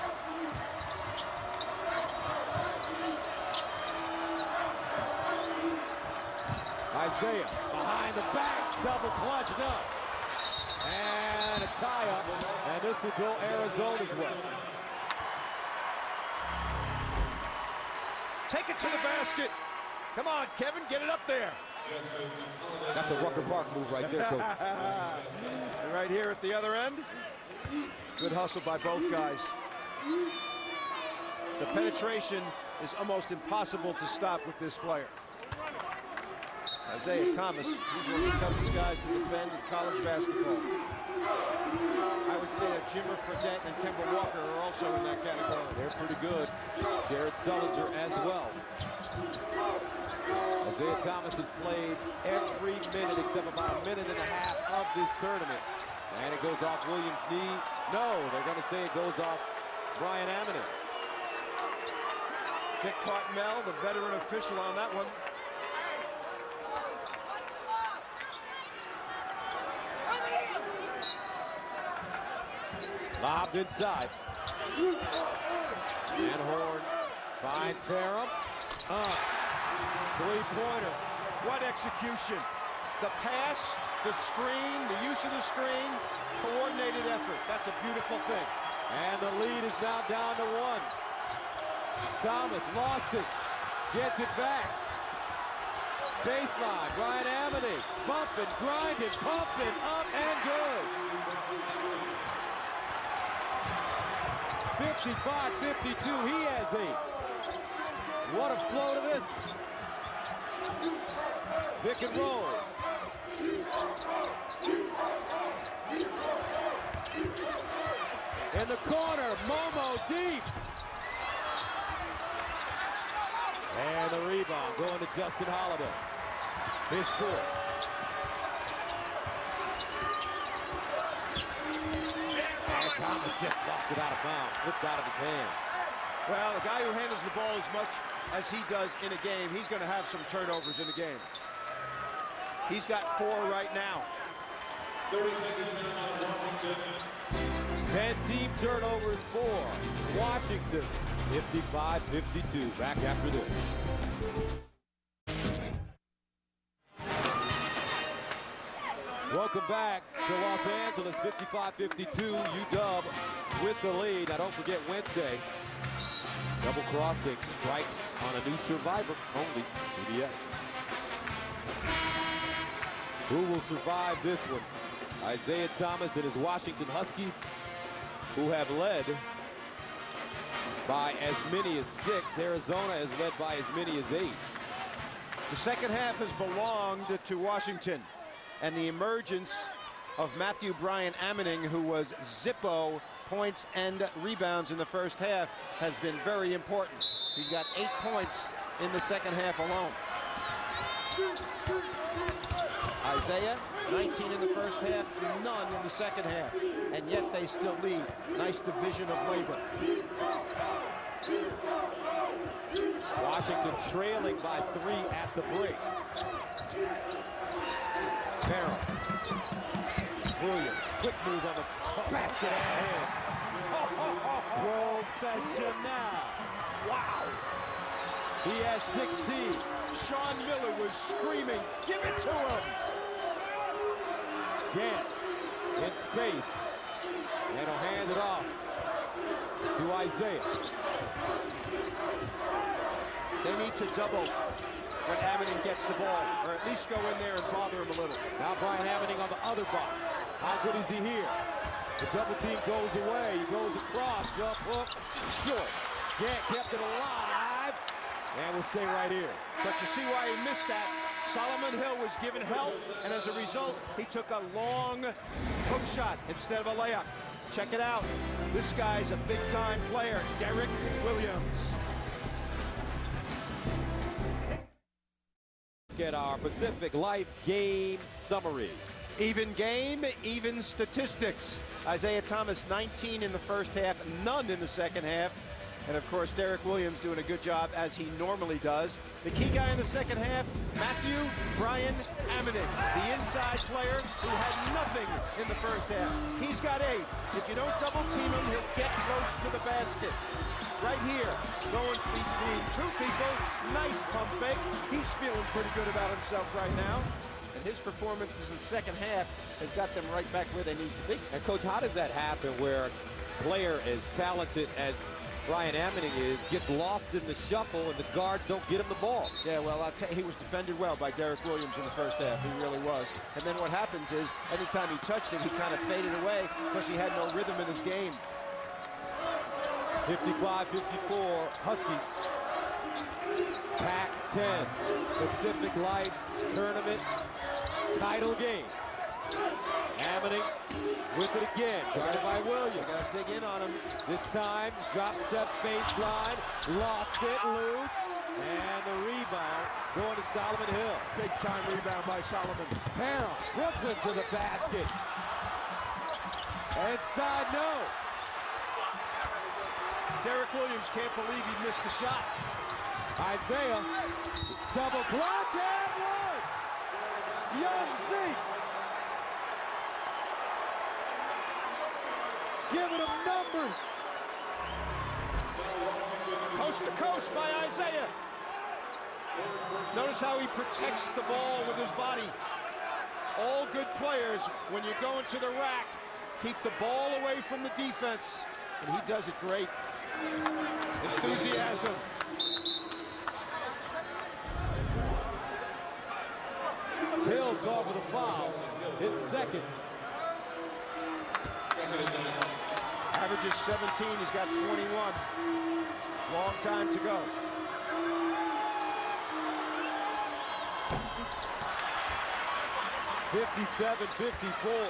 Isaiah behind the back, double clutched up. And a tie-up, and this will go Arizona's way. Take it to the basket. Come on, Kevin, get it up there. That's a Rucker Park move right there, Coach. And right here at the other end, good hustle by both guys. The penetration is almost impossible to stop with this player. Isaiah Thomas, he's one of the toughest guys to defend in college basketball. I would say that Jimmer Fredette and Kemba Walker are also in that category. They're pretty good. Jared Sullinger as well. Isaiah Thomas has played every minute except about a minute and a half of this tournament. And it goes off Williams' knee. No, they're going to say it goes off Brian Ammoning. Dick Cartmel, the veteran official on that one. Lobbed inside. Van Horn finds Parham. Uh, Three-pointer. What execution. The pass, the screen, the use of the screen, coordinated effort. That's a beautiful thing. And the lead is now down to one. Thomas lost it. Gets it back. Baseline. Brian Ammoning. Bumping, grinding, pumping, up and good. fifty-five fifty-two. He has eight. What a flow to this. Pick and roll. In the corner, Momo deep. And the rebound going to Justin Holiday. His fourth. And Thomas just lost it out of bounds, slipped out of his hands. Well, a guy who handles the ball as much as he does in a game, he's going to have some turnovers in the game. He's got four right now. ten team turnovers for Washington. fifty-five fifty-two. Back after this. Welcome back to Los Angeles. fifty-five fifty-two. U-Dub with the lead. Now don't forget Wednesday. Double crossing strikes on a new survivor. Only C B S. Who will survive this one? Isaiah Thomas and his Washington Huskies, who have led by as many as six. Arizona has led by as many as eight. The second half has belonged to Washington, and the emergence of Matthew Brian Ammoning, who was Zippo points and rebounds in the first half, has been very important. He's got eight points in the second half alone. Isaiah, nineteen in the first half, none in the second half, and yet they still lead. Nice division of labor. Washington trailing by three at the break. Parham. Williams, quick move on the basket at hand. Professional. Wow. He has sixteen. Sean Miller was screaming, give it to him. Gant in space. And he'll hand it off to Isaiah. They need to double when Ammoning gets the ball, or at least go in there and bother him a little. Now Brian Ammoning on the other box. How good is he here? The double team goes away. He goes across, jump hook, short. Gant kept it alive, and will stay right here. But you see why he missed that. Solomon Hill was given help, and as a result, he took a long hook shot instead of a layup. Check it out. This guy's a big-time player, Derek Williams. At our Pacific Life game summary. Even game, even statistics. Isaiah Thomas, nineteen in the first half, none in the second half. And of course, Derek Williams doing a good job as he normally does. The key guy in the second half, Matthew Brian Ammoning, the inside player who had nothing in the first half. He's got eight. If you don't double team him, he'll get close to the basket. Right here, going between two people, nice pump fake. He's feeling pretty good about himself right now. And his performances in the second half has got them right back where they need to be. And Coach, how does that happen where a player as talented as Brian Ammoning is gets lost in the shuffle and the guards don't get him the ball? Yeah, well, I'll tell you, he was defended well by Derek Williams in the first half. He really was. And then what happens is, anytime he touched it, he kind of faded away because he had no rhythm in his game. fifty-five fifty-four, Huskies. Pac ten, Pacific Life Tournament title game. Ammoning with it again. Guarded by Williams. Got to dig in on him. This time, drop step baseline. Lost it, loose. And the rebound going to Solomon Hill. Big time rebound by Solomon. Parham, Brooklyn to the basket. Inside, no. Derek Williams can't believe he missed the shot. Isaiah, double clutch and one. Young Zeke. Giving him numbers. Coast to coast by Isaiah. Notice how he protects the ball with his body. All good players, when you go into the rack, keep the ball away from the defense. And he does it great. Enthusiasm. Hill called for the foul. His second. Averages seventeen, he's got twenty-one. Long time to go. fifty-seven fifty-four.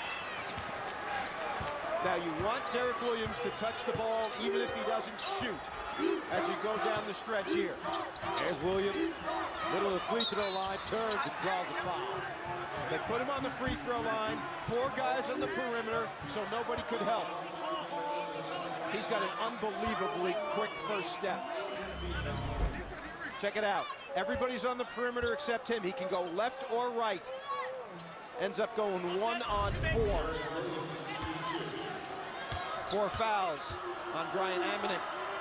Now you want Derek Williams to touch the ball even if he doesn't shoot as you go down the stretch here. There's Williams, middle of the free throw line, turns and draws a foul. They put him on the free throw line, four guys on the perimeter, so nobody could help. He's got an unbelievably quick first step. Check it out. Everybody's on the perimeter except him. He can go left or right. Ends up going one on four. Four fouls on Brian Amonick.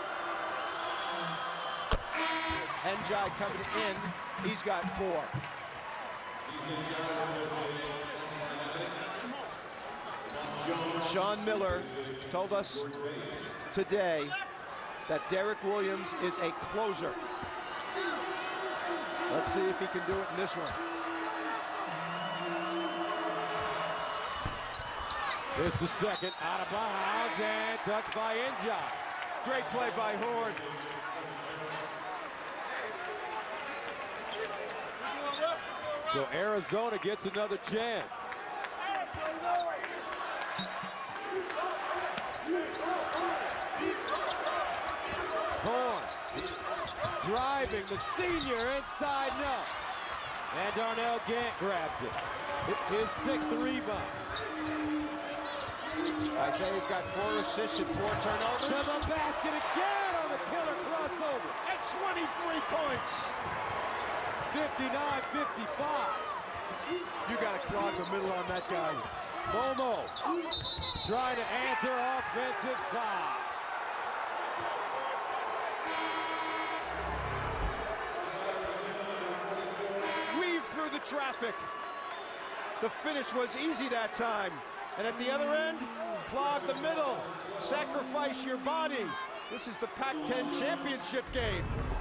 Njai coming in. He's got four. Sean Miller told us today that Derek Williams is a closer. Let's see if he can do it in this one. Here's the second, out of bounds, and touched by Njai. Great play by Horn. So Arizona gets another chance. Horn driving, the senior inside, no. And Darnell Gant grabs it. His sixth rebound. Isaiah's got four assists and four turnovers. To the basket again on the killer crossover. And twenty-three points. fifty-nine fifty-five. You got to clog the middle on that guy. Momo trying to answer offensive foul. Weave through the traffic. The finish was easy that time. And at the other end, clog the middle. Sacrifice your body. This is the Pac ten championship game.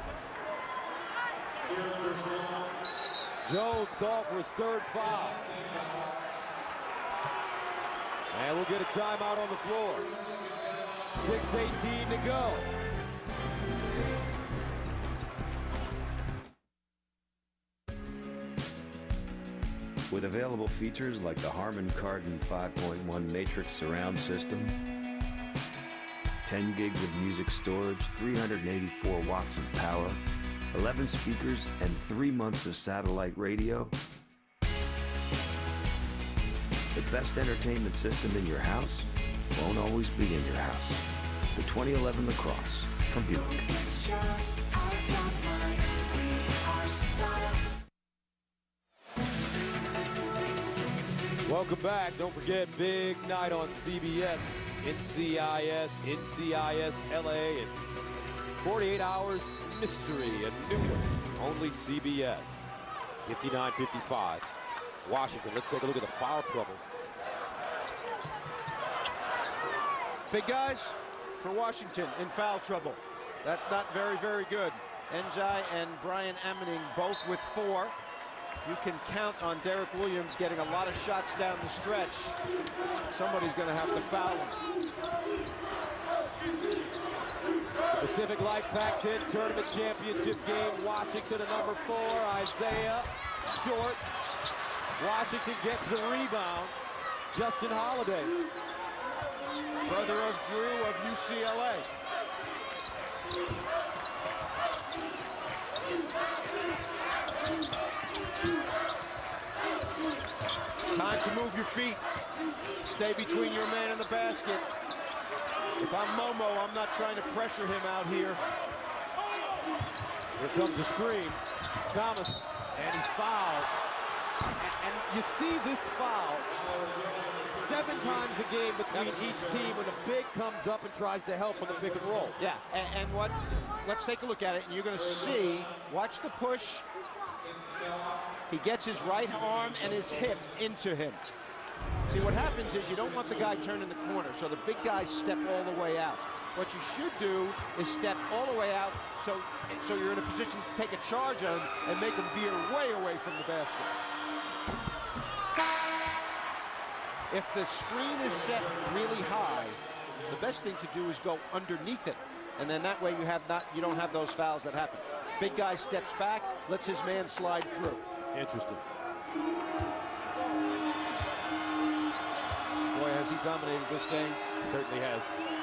Jones called for his third foul. And we'll get a timeout on the floor. six eighteen to go. With available features like the Harman Kardon five point one Matrix surround system, ten gigs of music storage, three hundred eighty-four watts of power, eleven speakers, and three months of satellite radio, the best entertainment system in your house won't always be in your house. The twenty eleven LaCrosse from Buick. Welcome back. Don't forget, big night on C B S, N C I S, N C I S L A, and forty-eight hours mystery at Newark. Only C B S. fifty-nine fifty-five. Washington. Let's take a look at the foul trouble. Big guys for Washington in foul trouble. That's not very, very good. Njai and Brian Amonick both with four. You can count on Derek Williams getting a lot of shots down the stretch. Somebody's going to have to foul him. The Pacific Life Pac ten Tournament Championship game. Washington at number four. Isaiah short. Washington gets the rebound. Justin Holiday. Brother of Drew of U C L A. Time to move your feet. Stay between your man and the basket. If I'm Momo, I'm not trying to pressure him out here. Here comes a screen. Thomas, and he's fouled. And, and you see this foul seven times a game between each team when a big comes up and tries to help on the pick and roll. Yeah, and, and what? Let's take a look at it, and you're going to see, watch the push. He gets his right arm and his hip into him. See, what happens is you don't want the guy turning the corner, so the big guys step all the way out. What you should do is step all the way out so, so you're in a position to take a charge on him and make him veer way away from the basket. If the screen is set really high, the best thing to do is go underneath it, and then that way you have not you don't have those fouls that happen. Big guy steps back, lets his man slide through. Interesting. Boy, has he dominated this game. Certainly has.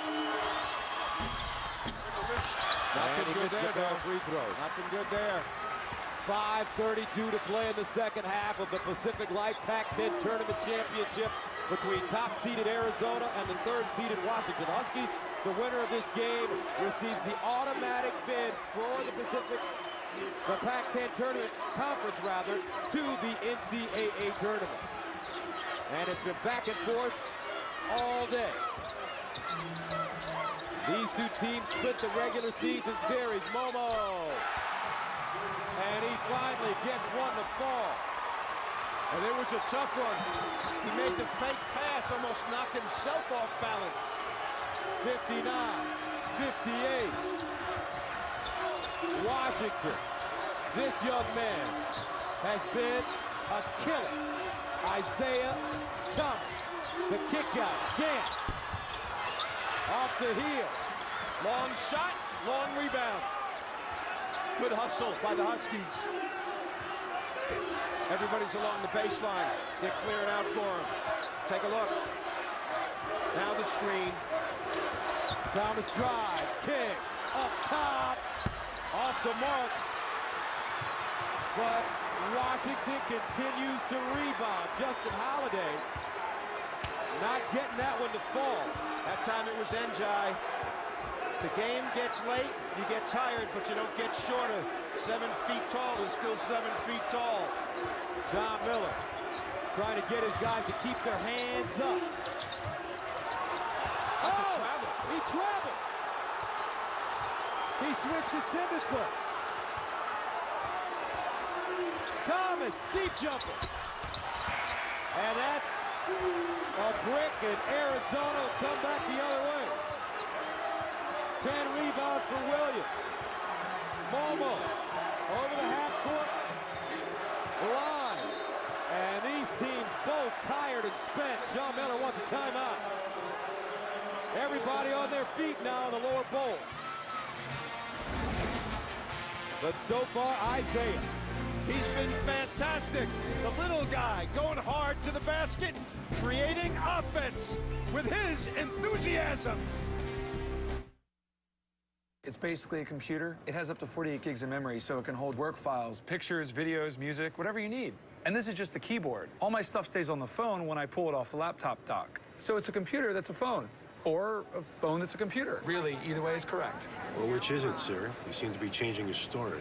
Not and been he good misses there, a pair though. of free throws. Not been good there. five thirty-two to play in the second half of the Pacific Life Pac ten Tournament Championship between top-seeded Arizona and the third-seeded Washington Huskies. The winner of this game receives the automatic bid for the Pacific, the Pac ten Tournament Conference, rather, to the N C double A Tournament. And it's been back and forth all day. These two teams split the regular season series. Momo. And he finally gets one to fall. And it was a tough one. He made the fake pass, almost knocked himself off balance. fifty-nine fifty-eight. Washington. This young man has been a killer. Isaiah Thomas. The kick out. Again. Off the heel. Long shot, long rebound. Good hustle by the Huskies. Everybody's along the baseline. They're clearing out for him. Take a look. Now the screen. Thomas drives, kicks, up top, off the mark. But Washington continues to rebound. Justin Holiday not getting that one to fall. That time it was Njai. The game gets late, you get tired, but you don't get shorter. Seven feet tall is still seven feet tall. John Miller trying to get his guys to keep their hands up. That's oh, a travel. He traveled. He switched his pivot foot. Thomas, deep jumper. And that's a brick, and Arizona will come back the other way. ten rebounds for Williams. Momo over the half-court line. And these teams both tired and spent. John Miller wants a timeout. Everybody on their feet now in the lower bowl. But so far, Isaiah. He's been fantastic. The little guy going hard to the basket, creating offense with his enthusiasm. It's basically a computer. It has up to forty-eight gigs of memory, so it can hold work files, pictures, videos, music, whatever you need. And this is just the keyboard. All my stuff stays on the phone when I pull it off the laptop dock. So it's a computer that's a phone, or a phone that's a computer. Really, either way is correct. Well, which is it, sir? You seem to be changing your story.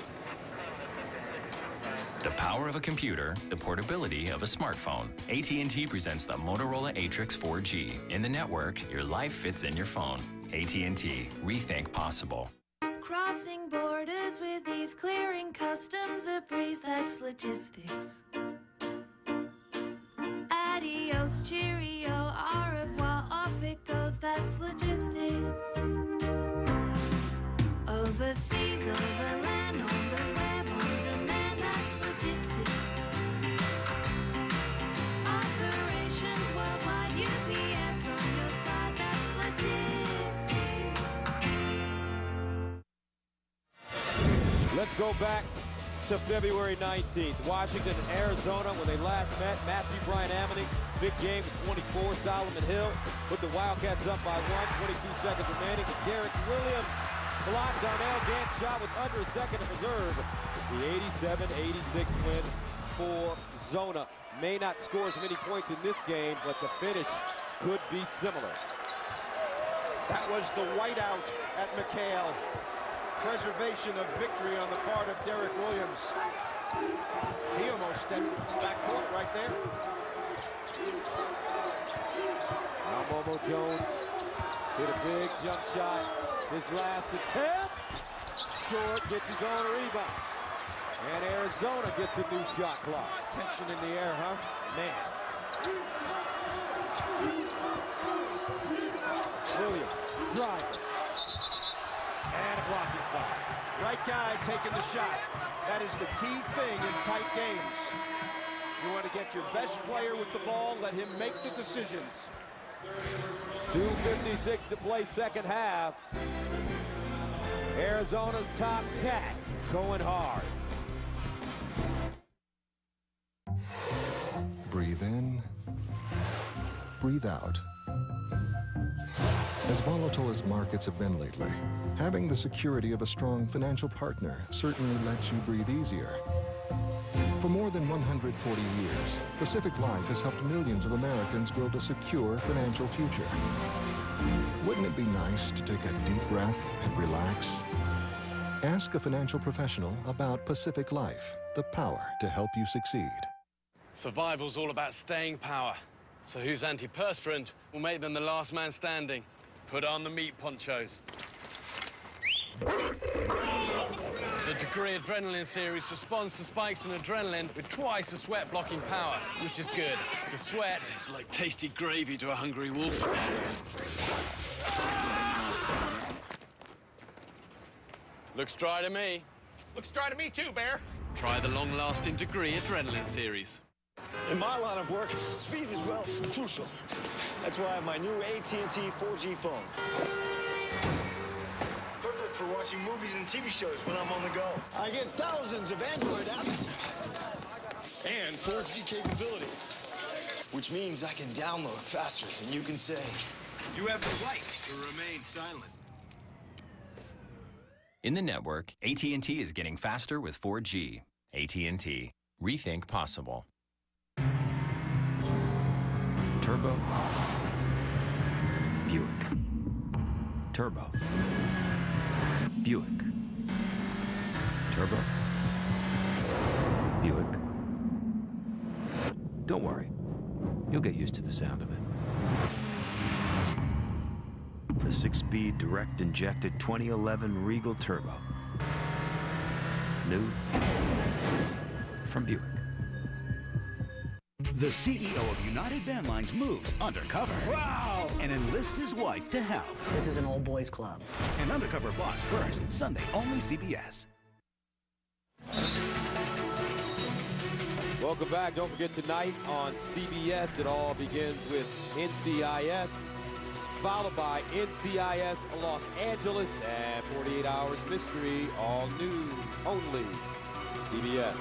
The power of a computer, the portability of a smartphone. A T and T presents the Motorola Atrix four G. In the network, your life fits in your phone. A T and T. Rethink possible. Crossing borders with ease, clearing customs, a breeze that's logistics. Adios, cheerio, au revoir, off it goes, that's logistics. Overseas, overland, on the web, on demand, that's logistics. Operations worldwide, U P S on your side, that's logistics. Let's go back to February nineteenth. Washington and Arizona, when they last met, Matthew Bryant Amity big game with twenty-four. Solomon Hill put the Wildcats up by one. twenty-two seconds remaining. And Derek Williams blocked Darnell Gant's shot with under a second to preserve the eighty-seven eighty-six win for Zona. May not score as many points in this game, but the finish could be similar. That was the whiteout at McHale. Preservation of victory on the part of Derek Williams. He almost stepped backcourt right there. Now Momo Jones hit a big jump shot. His last attempt. Short, gets his own rebound. And Arizona gets a new shot clock. Tension in the air, huh? Man. Williams, driving. And a blocking foul. Right guy taking the shot. That is the key thing in tight games. You want to get your best player with the ball, let him make the decisions. two fifty-six to play second half. Arizona's top cat going hard. Breathe in, breathe out. As volatile as markets have been lately, having the security of a strong financial partner certainly lets you breathe easier. For more than one hundred forty years, Pacific Life has helped millions of Americans build a secure financial future. Wouldn't it be nice to take a deep breath and relax? Ask a financial professional about Pacific Life, the power to help you succeed. Survival's all about staying power. So who's antiperspirant will make them the last man standing. Put on the meat ponchos. The Degree Adrenaline series responds to spikes in adrenaline with twice the sweat-blocking power, which is good. The sweat is like tasty gravy to a hungry wolf. Looks dry to me. Looks dry to me too, Bear. Try the long-lasting Degree Adrenaline series. In my line of work, speed is, well, crucial. That's why I have my new A T and T four G phone. Perfect for watching movies and T V shows when I'm on the go. I get thousands of Android apps and four G capability, which means I can download faster than you can say. You have the right to remain silent. In the network, A T and T is getting faster with four G. A T and T. Rethink possible. Turbo. Buick. Turbo. Buick. Turbo. Buick. Don't worry. You'll get used to the sound of it. The six-speed direct-injected twenty eleven Regal Turbo. New from Buick. The C E O of United Van Lines moves undercover. Wow! And enlists his wife to help. This is an old boys club. An undercover boss first, Sunday, only C B S. Welcome back. Don't forget tonight on C B S, it all begins with N C I S, followed by N C I S Los Angeles, and forty-eight hours mystery, all new, only C B S.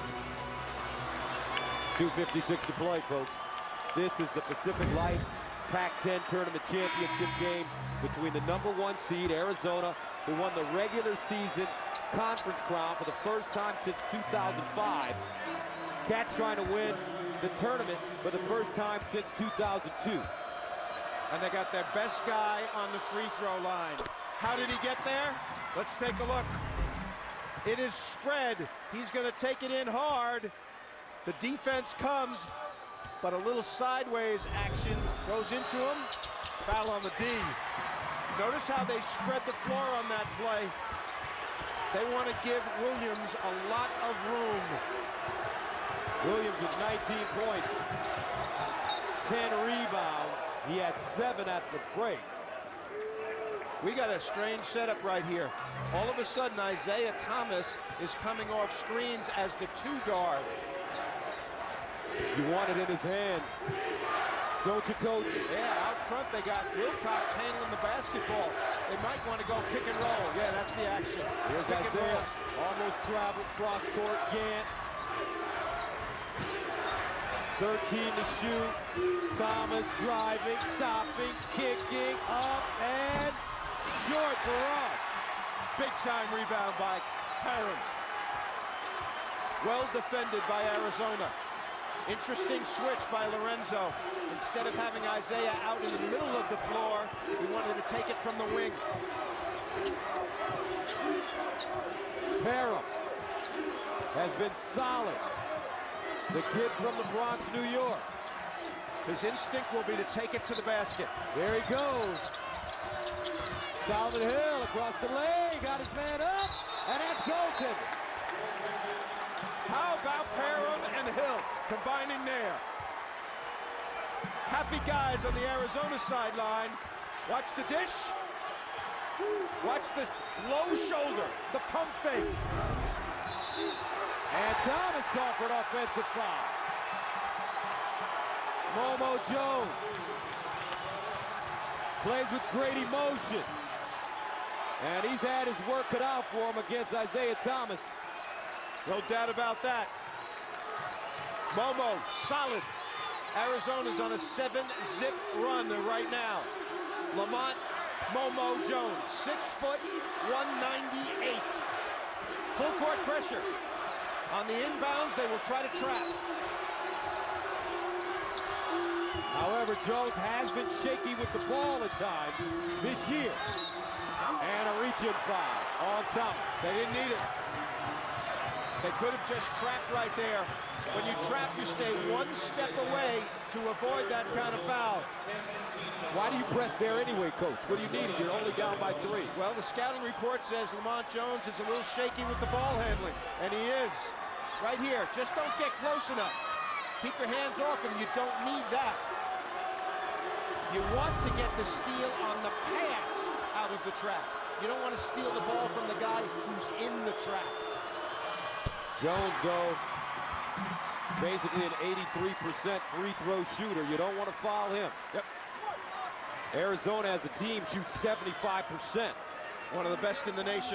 two fifty-six to play, folks. This is the Pacific Life Pac ten Tournament Championship game between the number one seed, Arizona, who won the regular season conference crown for the first time since two thousand five. Cats trying to win the tournament for the first time since two thousand two. And they got their best guy on the free throw line. How did he get there? Let's take a look. It is spread. He's going to take it in hard. The defense comes, but a little sideways action goes into him. Foul on the D. Notice how they spread the floor on that play. They want to give Williams a lot of room. Williams with nineteen points, ten rebounds. He had seven at the break. We got a strange setup right here. All of a sudden, Isaiah Thomas is coming off screens as the two guard. You want it in his hands, don't you, Coach? Yeah, out front they got Wilcox handling the basketball. They might want to go pick and roll. Yeah, that's the action. Here's Pick Isaiah, almost traveled cross court. Gant. thirteen to shoot. Thomas driving, stopping, kicking, up, and short for Ross. Big time rebound by Parham. Well defended by Arizona. Interesting switch by Lorenzo. Instead of having Isaiah out in the middle of the floor, he wanted to take it from the wing. Parham has been solid. The kid from the Bronx, New York. His instinct will be to take it to the basket. There he goes. Solomon Hill across the lane, got his man up, and that's Golden. How about Parham and Hill combining there? Happy guys on the Arizona sideline. Watch the dish. Watch the low shoulder, the pump fake. And Thomas called for an offensive foul. Momo Jones plays with great emotion. And he's had his work cut out for him against Isaiah Thomas. No doubt about that. Momo, solid. Arizona's on a seven-zip run right now. Lamont Momo Jones, six foot, one ninety-eight. Full court pressure. On the inbounds, they will try to trap. However, Jones has been shaky with the ball at times this year. And a reach-in foul on Thomas. They didn't need it. They could have just trapped right there. When you trap, you stay one step away to avoid that kind of foul. Why do you press there anyway, Coach? What do you need? You're only down by three. Well, the scouting report says Lamont Jones is a little shaky with the ball handling, and he is. Right here, just don't get close enough. Keep your hands off him. You don't need that. You want to get the steal on the pass out of the trap. You don't want to steal the ball from the guy who's in the trap. Jones, though, basically an eighty-three percent free throw shooter. You don't want to foul him. Yep. Arizona as a team shoots seventy-five percent. One of the best in the nation.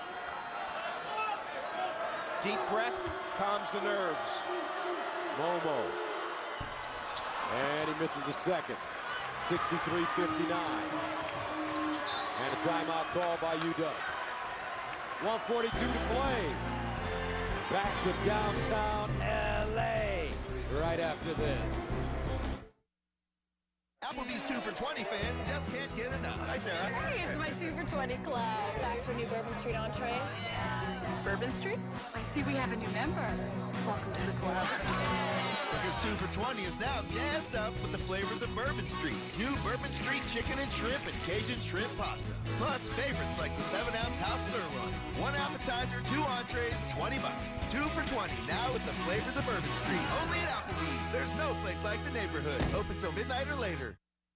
Deep breath calms the nerves. Momo. And he misses the second. sixty-three fifty-nine. And a timeout call by U W. one forty-two to play. Back to downtown L A right after this. Applebee's two for twenty fans just can't get enough. Hi, Sarah. Hey, it's my two for twenty club. Back for new Bourbon Street entrees. Bourbon Street? I see we have a new member. Welcome to the club. Because two for twenty is now jazzed up with the flavors of Bourbon Street. New Bourbon Street chicken and shrimp and Cajun shrimp pasta. Plus favorites like the seven ounce house sirloin. One appetizer, two entrees, twenty bucks. Two for twenty now with the flavors of Bourbon Street. Only at Applebee's. There's no place like the neighborhood. Open till midnight or later.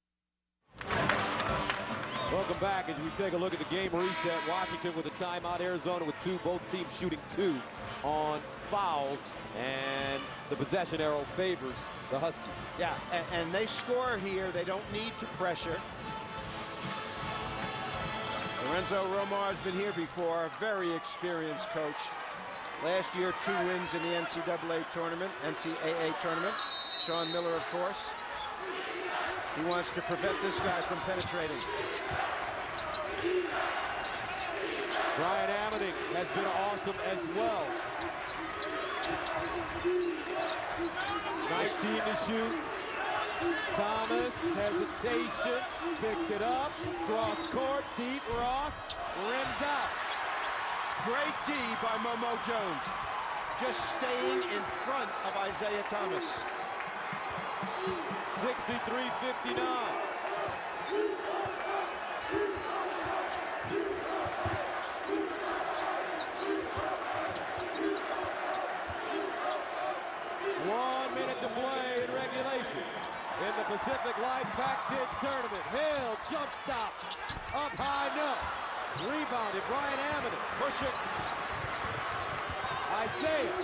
Welcome back as we take a look at the game reset. Washington with a timeout, Arizona with two, both teams shooting two on fouls, and the possession arrow favors the Huskies. Yeah, and, and they score here. They don't need to pressure. Lorenzo Romar's been here before, a very experienced coach. Last year, two wins in the N C double A tournament, N C A A tournament. Sean Miller, of course. He wants to prevent this guy from penetrating. Brian Amending has been awesome as well. nineteen to shoot. Thomas, hesitation, picked it up, cross court, deep, Ross, rims out. Great D by Momo Jones. Just staying in front of Isaiah Thomas. sixty-three fifty-nine. One minute to play in regulation in the Pacific Life Pac-ten tournament. Hill, jump stop, up high, no. Rebounded, Brian Amending. Push it. Isaiah.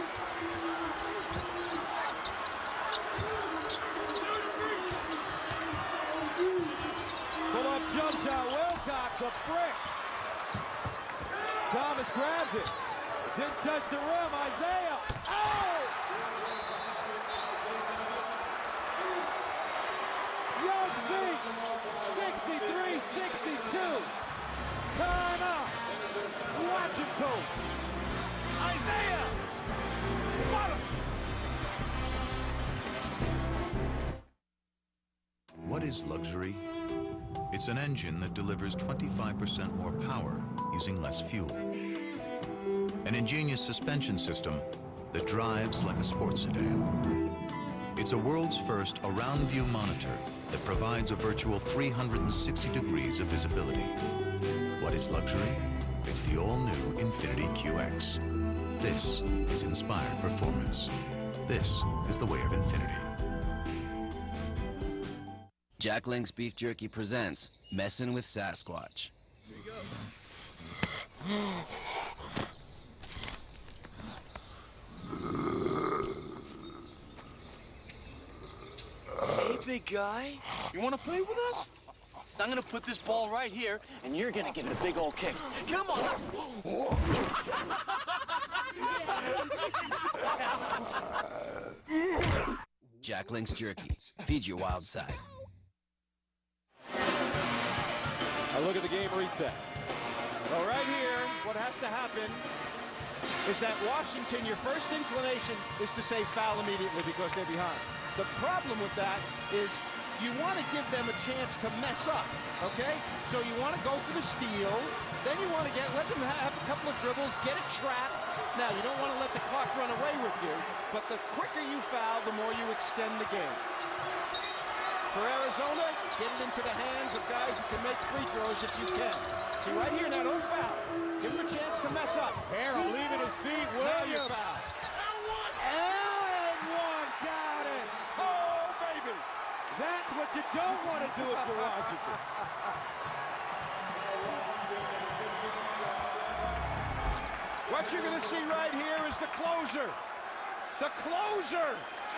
Pull-up jump shot, Wilcox, a brick. Thomas grabs it. Didn't touch the rim, Isaiah. Oh! sink. sixty-three sixty-two. Timeout. Watch it, coach. Isaiah. Bottom. What is luxury? It's an engine that delivers twenty-five percent more power using less fuel. An ingenious suspension system that drives like a sports sedan. It's a world's first around view monitor that provides a virtual three hundred sixty degrees of visibility. What is luxury? It's the all-new Infiniti Q X. This is inspired performance. This is the way of Infiniti. Jack Link's Beef Jerky presents Messin' with Sasquatch. Here you go. Hey, big guy. You want to play with us? I'm going to put this ball right here, and you're going to give it a big old kick. Come on. Jack Link's Jerky. Feed your wild side. A look at the game reset. Well, right here, what has to happen is that Washington, your first inclination is to say foul immediately because they're behind. The problem with that is you want to give them a chance to mess up, okay? So you want to go for the steal, then you want to get let them have a couple of dribbles, get a trap. Now, you don't want to let the clock run away with you, but the quicker you foul, the more you extend the game. For Arizona, get it into the hands of guys who can make free throws if you can. See, right here, now don't foul. Give him a chance to mess up. Harrell leaving his feet. Now you Williams. foul. And one. Got it. Oh, baby. That's what you don't want to do it for Washington. What you're going to see right here is the closer. The closer.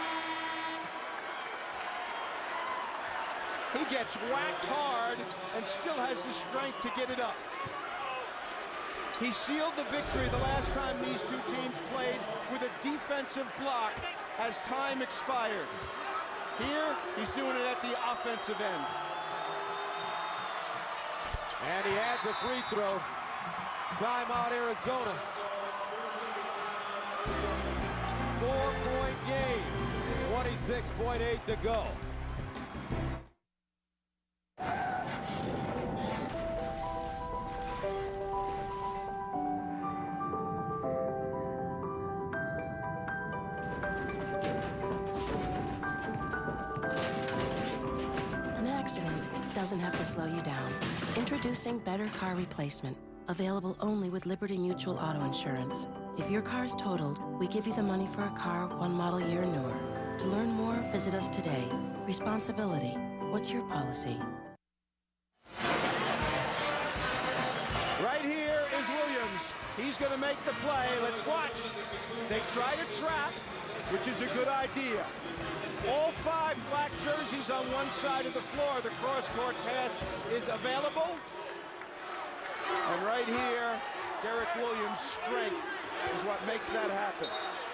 He gets whacked hard and still has the strength to get it up. He sealed the victory the last time these two teams played with a defensive block as time expired. Here, he's doing it at the offensive end. And he adds a free throw. Timeout, Arizona. Four-point game. twenty-six point eight to go. Doesn't have to slow you down. Introducing Better Car Replacement, available only with Liberty Mutual Auto Insurance. If your car's totaled, we give you the money for a car one model year newer. To learn more, visit us today. Responsibility. What's your policy? Right here is Williams. He's going to make the play. Let's watch. They try to trap, which is a good idea. All five black jerseys on one side of the floor. The cross-court pass is available. And right here, Derek Williams' strength is what makes that happen.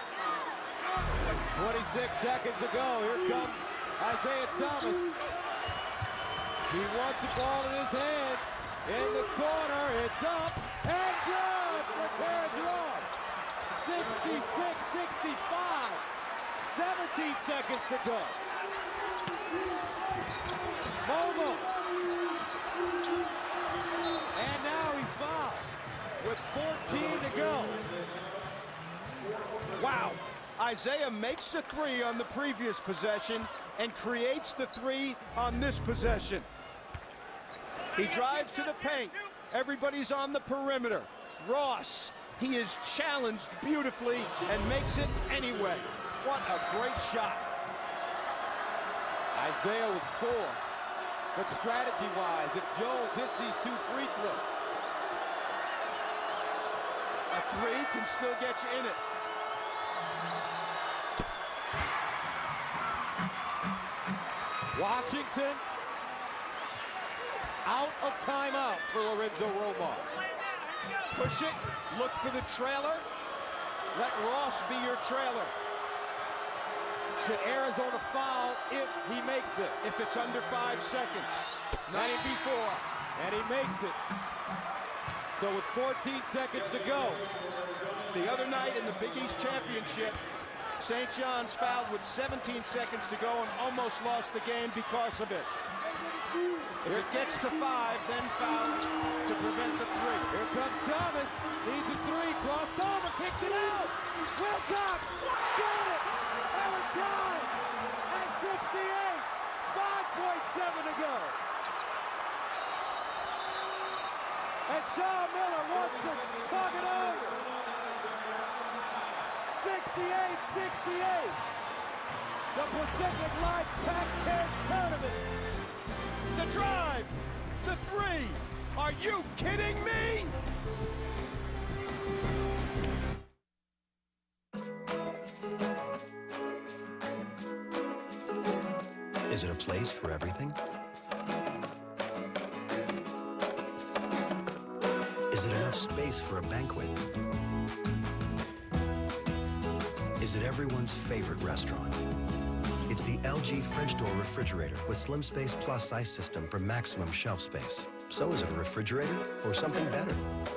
twenty-six seconds to go. Here comes Isaiah Thomas. He wants the ball in his hands. In the corner, it's up and good for Terrence Ross. sixty-six sixty-five. seventeen seconds to go. Vogel. And now he's fouled with fourteen to go. Wow. Isaiah makes the three on the previous possession and creates the three on this possession. He drives to the paint. Everybody's on the perimeter. Ross, he is challenged beautifully and makes it anyway. What a great shot. Isaiah with four. But strategy-wise, if Jones hits these two free throws, a three can still get you in it. Washington out of timeouts for Lorenzo Romar. Push it, look for the trailer. Let Ross be your trailer. Should Arizona foul if he makes this? If it's under five seconds. Not before. And he makes it. So with fourteen seconds to go. The other night in the Big East Championship, Saint John's fouled with seventeen seconds to go and almost lost the game because of it. If it gets to five, then foul to prevent the three. Here comes Thomas. Needs a three. Crossed over. Kicked it out. Wilcox. Got it. And we're tied at sixty-eight. five point seven to go. And Sean Miller wants to tug it over. sixty-eight sixty-eight. The Pacific Life Pac ten tournament. The drive, the three. Are you kidding me? Is it a place for everything? Is it enough space for a banquet? Is it everyone's favorite restaurant? It's the L G French door refrigerator with Slim Space Plus size system for maximum shelf space. So is it a refrigerator or something better?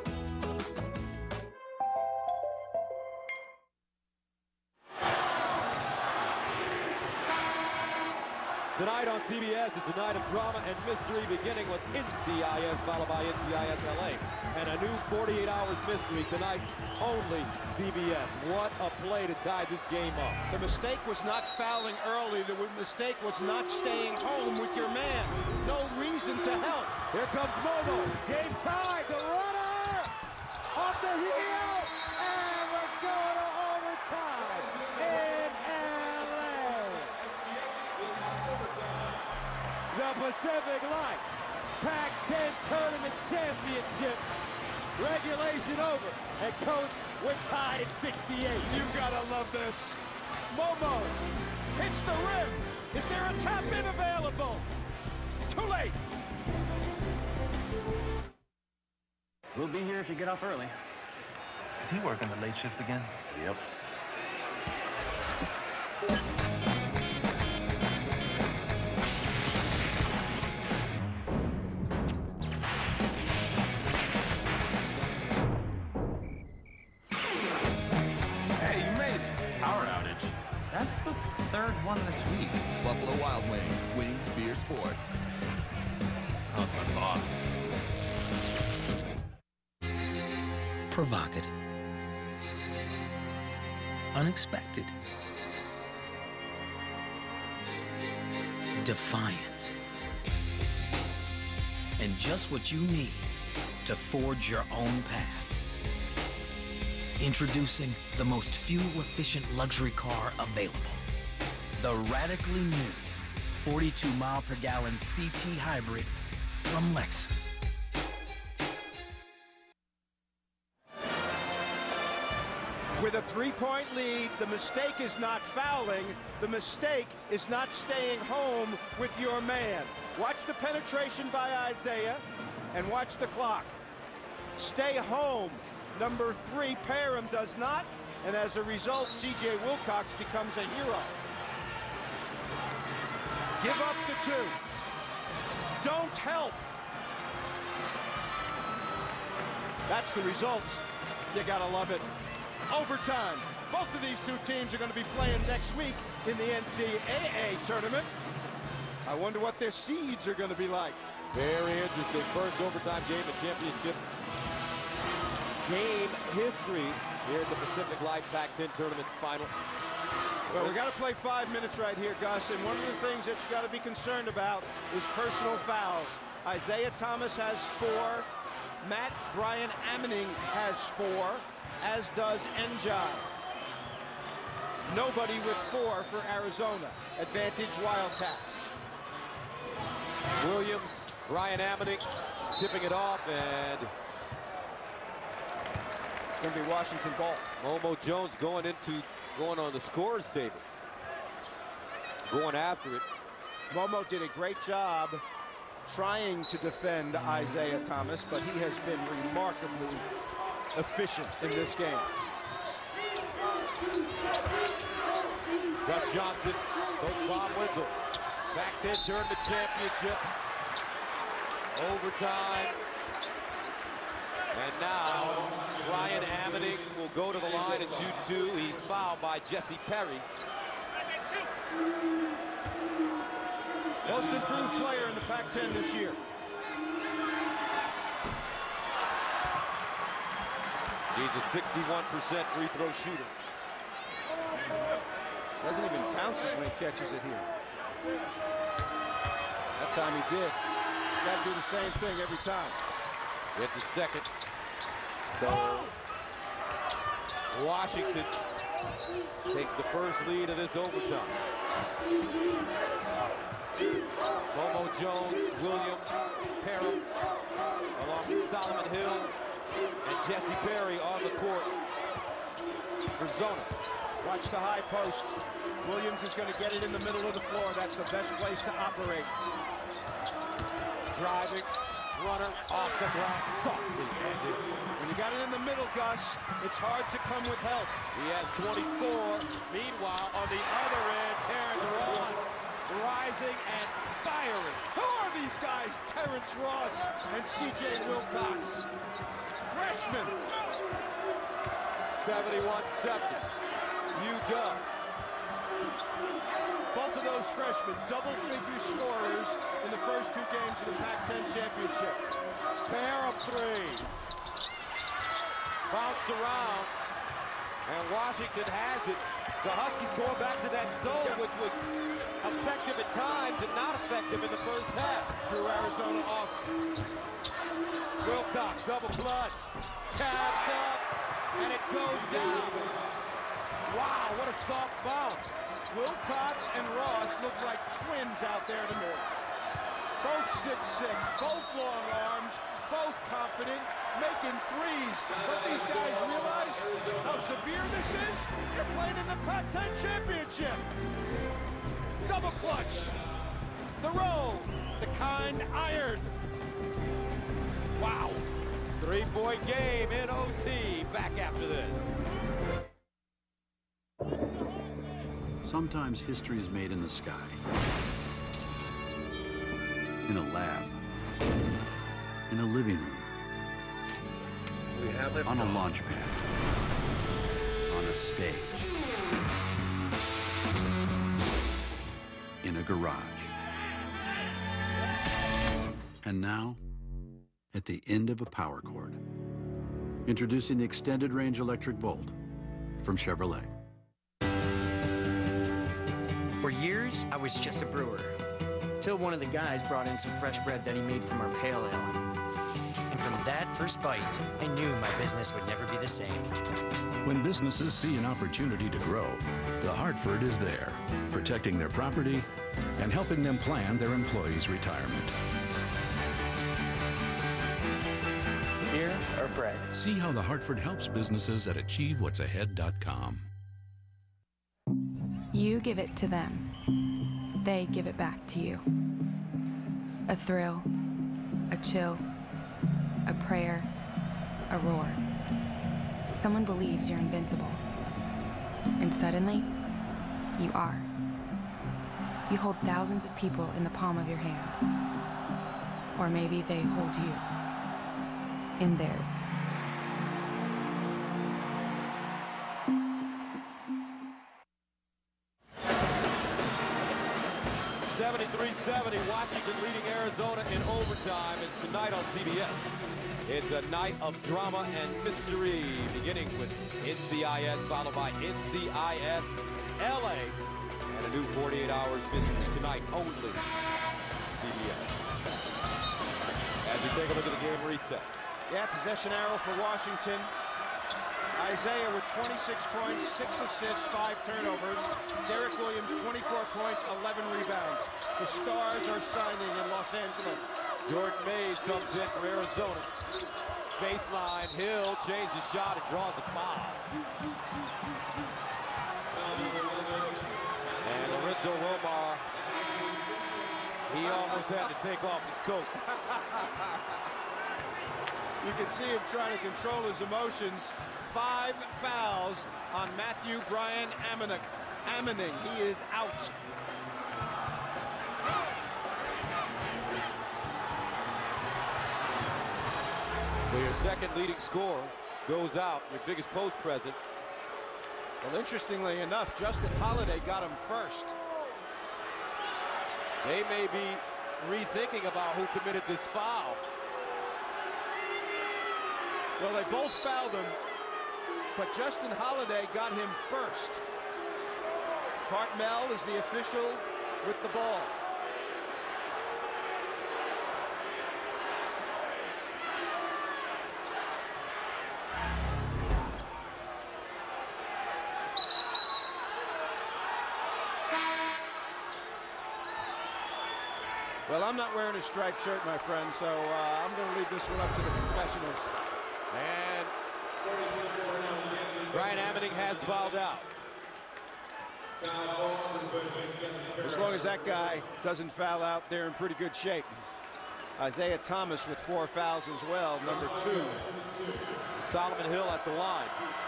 Tonight on C B S, it's a night of drama and mystery, beginning with N C I S, followed by N C I S L A. And a new forty-eight hours mystery tonight, only C B S. What a play to tie this game up. The mistake was not fouling early. The mistake was not staying home with your man. No reason to help. Here comes Momo. Game tied. The runner off the heel. And we're going to overtime in L A. The Pacific Life Pac ten Tournament Championship. Regulation over. And coach, we're tied at sixty-eight. You gotta love this. Momo hits the rim. Is there a tap in available? Too late. We'll be here if you get off early. Is he working the late shift again? Yep. That's the third one this week. Buffalo Wild Wings, Wings Beer Sports. That was my boss. Provocative. Unexpected. Defiant. And just what you need to forge your own path. Introducing the most fuel-efficient luxury car available. The radically new forty-two mile per gallon C T Hybrid from Lexus. With a three-point lead, the mistake is not fouling. The mistake is not staying home with your man. Watch the penetration by Isaiah and watch the clock. Stay home. Number three, Parham does not, and as a result, C J Wilcox becomes a hero. Give up the two. Don't help. That's the result. You gotta love it. Overtime. Both of these two teams are gonna be playing next week in the N C A A tournament. I wonder what their seeds are gonna be like. Very interesting. First overtime game of championship game history here at the Pacific Life Pac ten Tournament Final. Well, we got to play five minutes right here, Gus, and one of the things that you got to be concerned about is personal fouls. Isaiah Thomas has four. Matt Brian Ammoning has four, as does Njai. Nobody with four for Arizona. Advantage Wildcats. Williams, Brian Ammoning tipping it off, and going to be Washington ball. Momo Jones going into going on the scorers table, going after it. Momo did a great job trying to defend Isaiah Thomas, but he has been remarkably efficient in this game. Gus Johnson, Coach Bob Wenzel. Pac ten Tournament Championship. Overtime. And now, Ryan Amonick will go to the line and shoot two. He's fouled by Jesse Perry. Most improved player in the Pac ten this year. He's a sixty-one percent free throw shooter. Doesn't even bounce it when he catches it here. That time he did. Got to do the same thing every time. It's a second. So Washington takes the first lead of this overtime. Momo Jones, Williams, Parham, along with Solomon Hill and Jesse Perry on the court for Zona. Watch the high post. Williams is going to get it in the middle of the floor. That's the best place to operate. Driving, runner off the glass, softly ended. When you got it in the middle, Gus, it's hard to come with help. He has twenty-four. Meanwhile, on the other end, Terrence Ross rising and firing. Who are these guys? Terrence Ross and C J Wilcox. Freshman. seventy-one seventy. U-Dub. Both of those freshmen, double-figure scorers in the first two games of the Pac ten championship. Pair of three. Bounced around, and Washington has it. The Huskies going back to that zone, which was effective at times and not effective in the first half. Threw Arizona off. Wilcox, double clutch. Tapped up, and it goes down. Wow, what a soft bounce. Wilcox and Ross look like twins out there to me. Both six six, both long arms, both confident, making threes. But these guys realize how severe this is? You're playing in the Pac ten championship. Double clutch. The roll, the kind iron. Wow. Three-point game in O T. Back after this. Sometimes history is made in the sky, in a lab, in a living room, We have it on a launch pad, on a stage, in a garage. And now, at the end of a power cord. Introducing the Extended Range Electric Volt from Chevrolet. For years, I was just a brewer. Till one of the guys brought in some fresh bread that he made from our pale ale. And from that first bite, I knew my business would never be the same. When businesses see an opportunity to grow, The Hartford is there, protecting their property and helping them plan their employees' retirement. Beer or bread? See how The Hartford helps businesses at achieve what's ahead dot com. You give it to them. They give it back to you. A thrill, a chill, a prayer, a roar. Someone believes you're invincible. And suddenly, you are. You hold thousands of people in the palm of your hand. Or maybe they hold you in theirs. seventy-three seventy, Washington leading Arizona in overtime, and tonight on C B S, it's a night of drama and mystery, beginning with N C I S, followed by N C I S L A, and a new forty-eight hours mystery tonight only C B S. As we take a look at the game reset. Yeah, possession arrow for Washington. Isaiah with twenty-six points, six assists, five turnovers. Derek Williams, twenty-four points, eleven rebounds. The Stars are signing in Los Angeles. Jordan Mays comes in for Arizona. Baseline, Hill changes his shot and draws a foul. And Lorenzo Romar, he almost had to take off his coat. You can see him trying to control his emotions. Five fouls on Matthew Brian Amonick. Ammoning, he is out. So your second leading scorer goes out, your biggest post presence. Well, interestingly enough, Justin Holiday got him first. They may be rethinking about who committed this foul. Well, they both fouled him, but Justin Holiday got him first. Cartmel is the official with the ball. Well, I'm not wearing a striped shirt, my friend, so uh, I'm going to leave this one up to the professionals. And Brian Ammoning has fouled out. As long as that guy doesn't foul out, they're in pretty good shape. Isaiah Thomas with four fouls as well, number two. Solomon Hill at the line.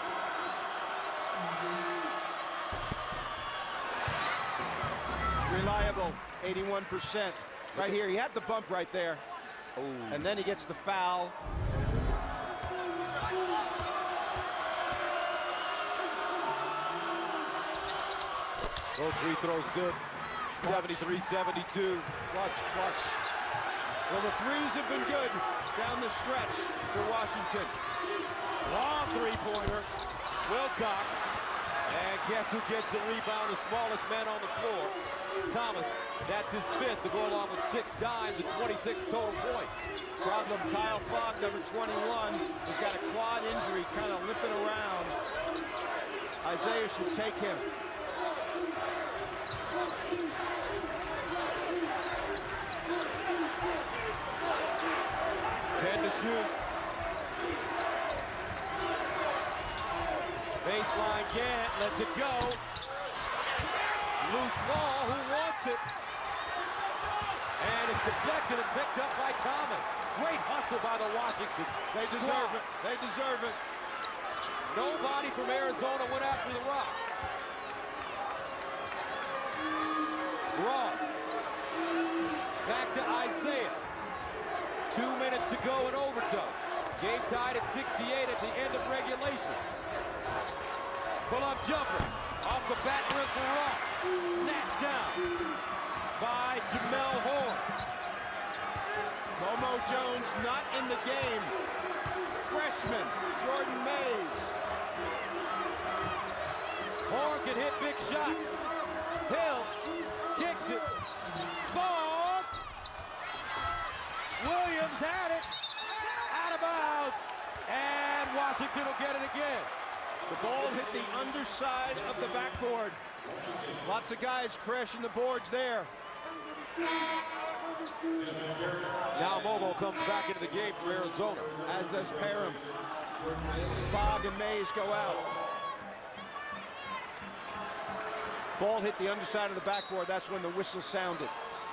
Reliable, eighty-one percent. Right here, he had the bump right there. Ooh. And then he gets the foul. Both free throws good. seventy-three seventy-two. Clutch, clutch. Well, the threes have been good down the stretch for Washington. Long three-pointer. Wilcox. And guess who gets the rebound? The smallest man on the floor. Thomas. That's his fifth to go along with six dimes and twenty-six total points. Problem, Kyle Fogg, number twenty-one, has got a quad injury, kind of limping around. Isaiah should take him. ten to shoot. Baseline Gant lets it go. Loose ball, who wants it? And it's deflected and picked up by Thomas. Great hustle by the Washington. They squad. deserve it. They deserve it. Nobody from Arizona went after the rock. Ross. Back to Isaiah. Two minutes to go in overtime. Game tied at sixty-eight at the end of regulation. Pull-up jumper. Off the back rim for Ross. Snatched down by Jamel Horn. Momo Jones not in the game. Freshman Jordan Mays. Horn can hit big shots. Hill kicks it. Fogg. Williams had it. Out of bounds. And Washington will get it again. The ball hit the underside of the backboard. Lots of guys crashing the boards there. Now Momo comes back into the game for Arizona. As does Parham. Fogg and Mays go out. Ball hit the underside of the backboard. That's when the whistle sounded.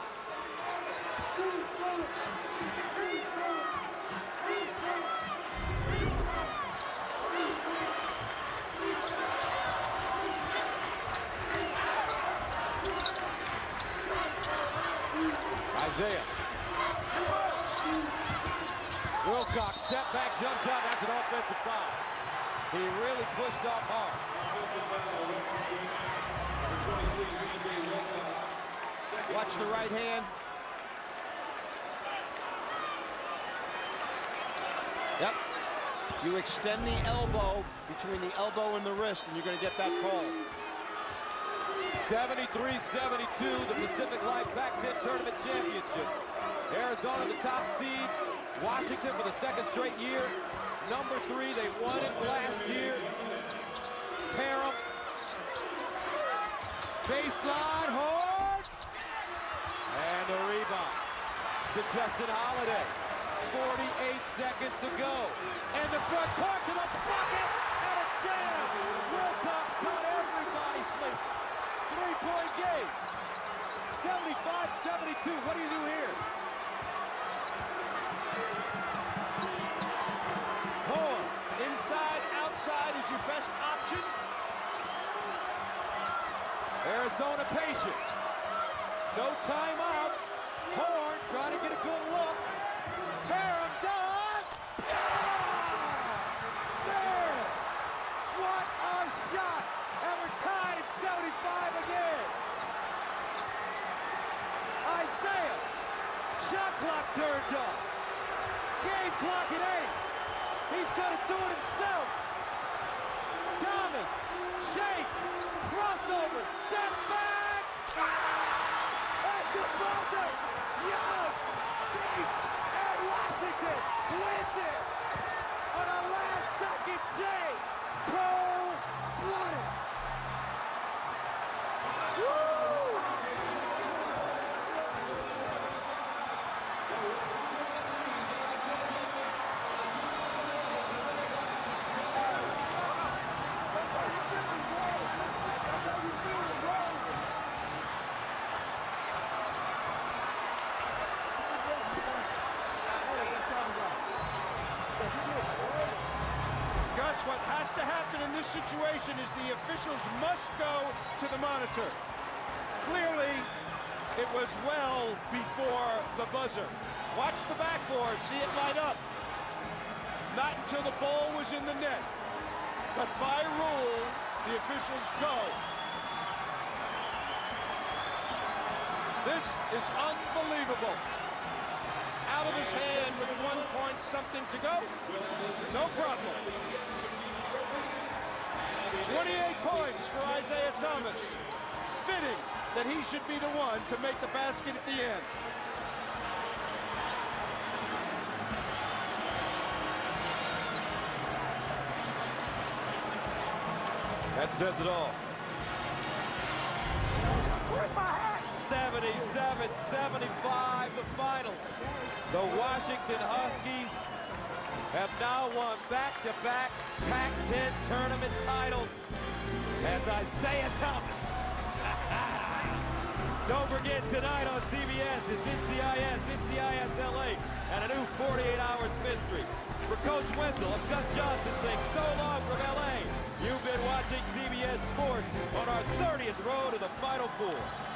Isaiah. Wilcox, step back jump shot. That's an offensive foul. He really pushed off hard. Watch the right hand. Yep. You extend the elbow between the elbow and the wrist, and you're going to get that call. seventy-three seventy-two, the Pacific Life Pac ten Tournament Championship. Arizona, the top seed. Washington for the second straight year. Number three, they won it last year. Parham. Baseline, hard. And the rebound to Justin Holiday. forty-eight seconds to go. And the front court to the bucket. And a jam. Wilcox caught everybody sleeping. Three-point game. seventy-five seventy-two. What do you do here? Horn. Inside, outside is your best option. Arizona patient. No timeouts. Horn trying to get a good look. Parham does. Ah! There. What a shot. And we're tied at seventy-five again. Isaiah. Shot clock turned up. Game clock at eight. He's going to do it himself. Thomas. Shake. Crossover. Step back. At the buzzer. Young. Safe. And Washington wins it. On a last second J. Cold-blooded. Woo! Gus, what has to happen in this situation is the officials must go to the monitor. Clearly, it was well before the buzzer. Watch the backboard, see it light up. Not until the ball was in the net. But by rule, the officials go. This is unbelievable. Out of his hand with one point something to go. No problem. twenty-eight points for Isaiah Thomas. Fitting that he should be the one to make the basket at the end. That says it all. seventy-seven seventy-five, the final. The Washington Huskies have now won back-to-back Pac ten tournament titles as Isaiah Thomas. Don't forget tonight on C B S, it's N C I S, N C I S L A, and a new forty-eight hours mystery. For Coach Wenzel, I'm Gus Johnson saying so long from L A. You've been watching C B S Sports on our thirtieth road to the Final Four.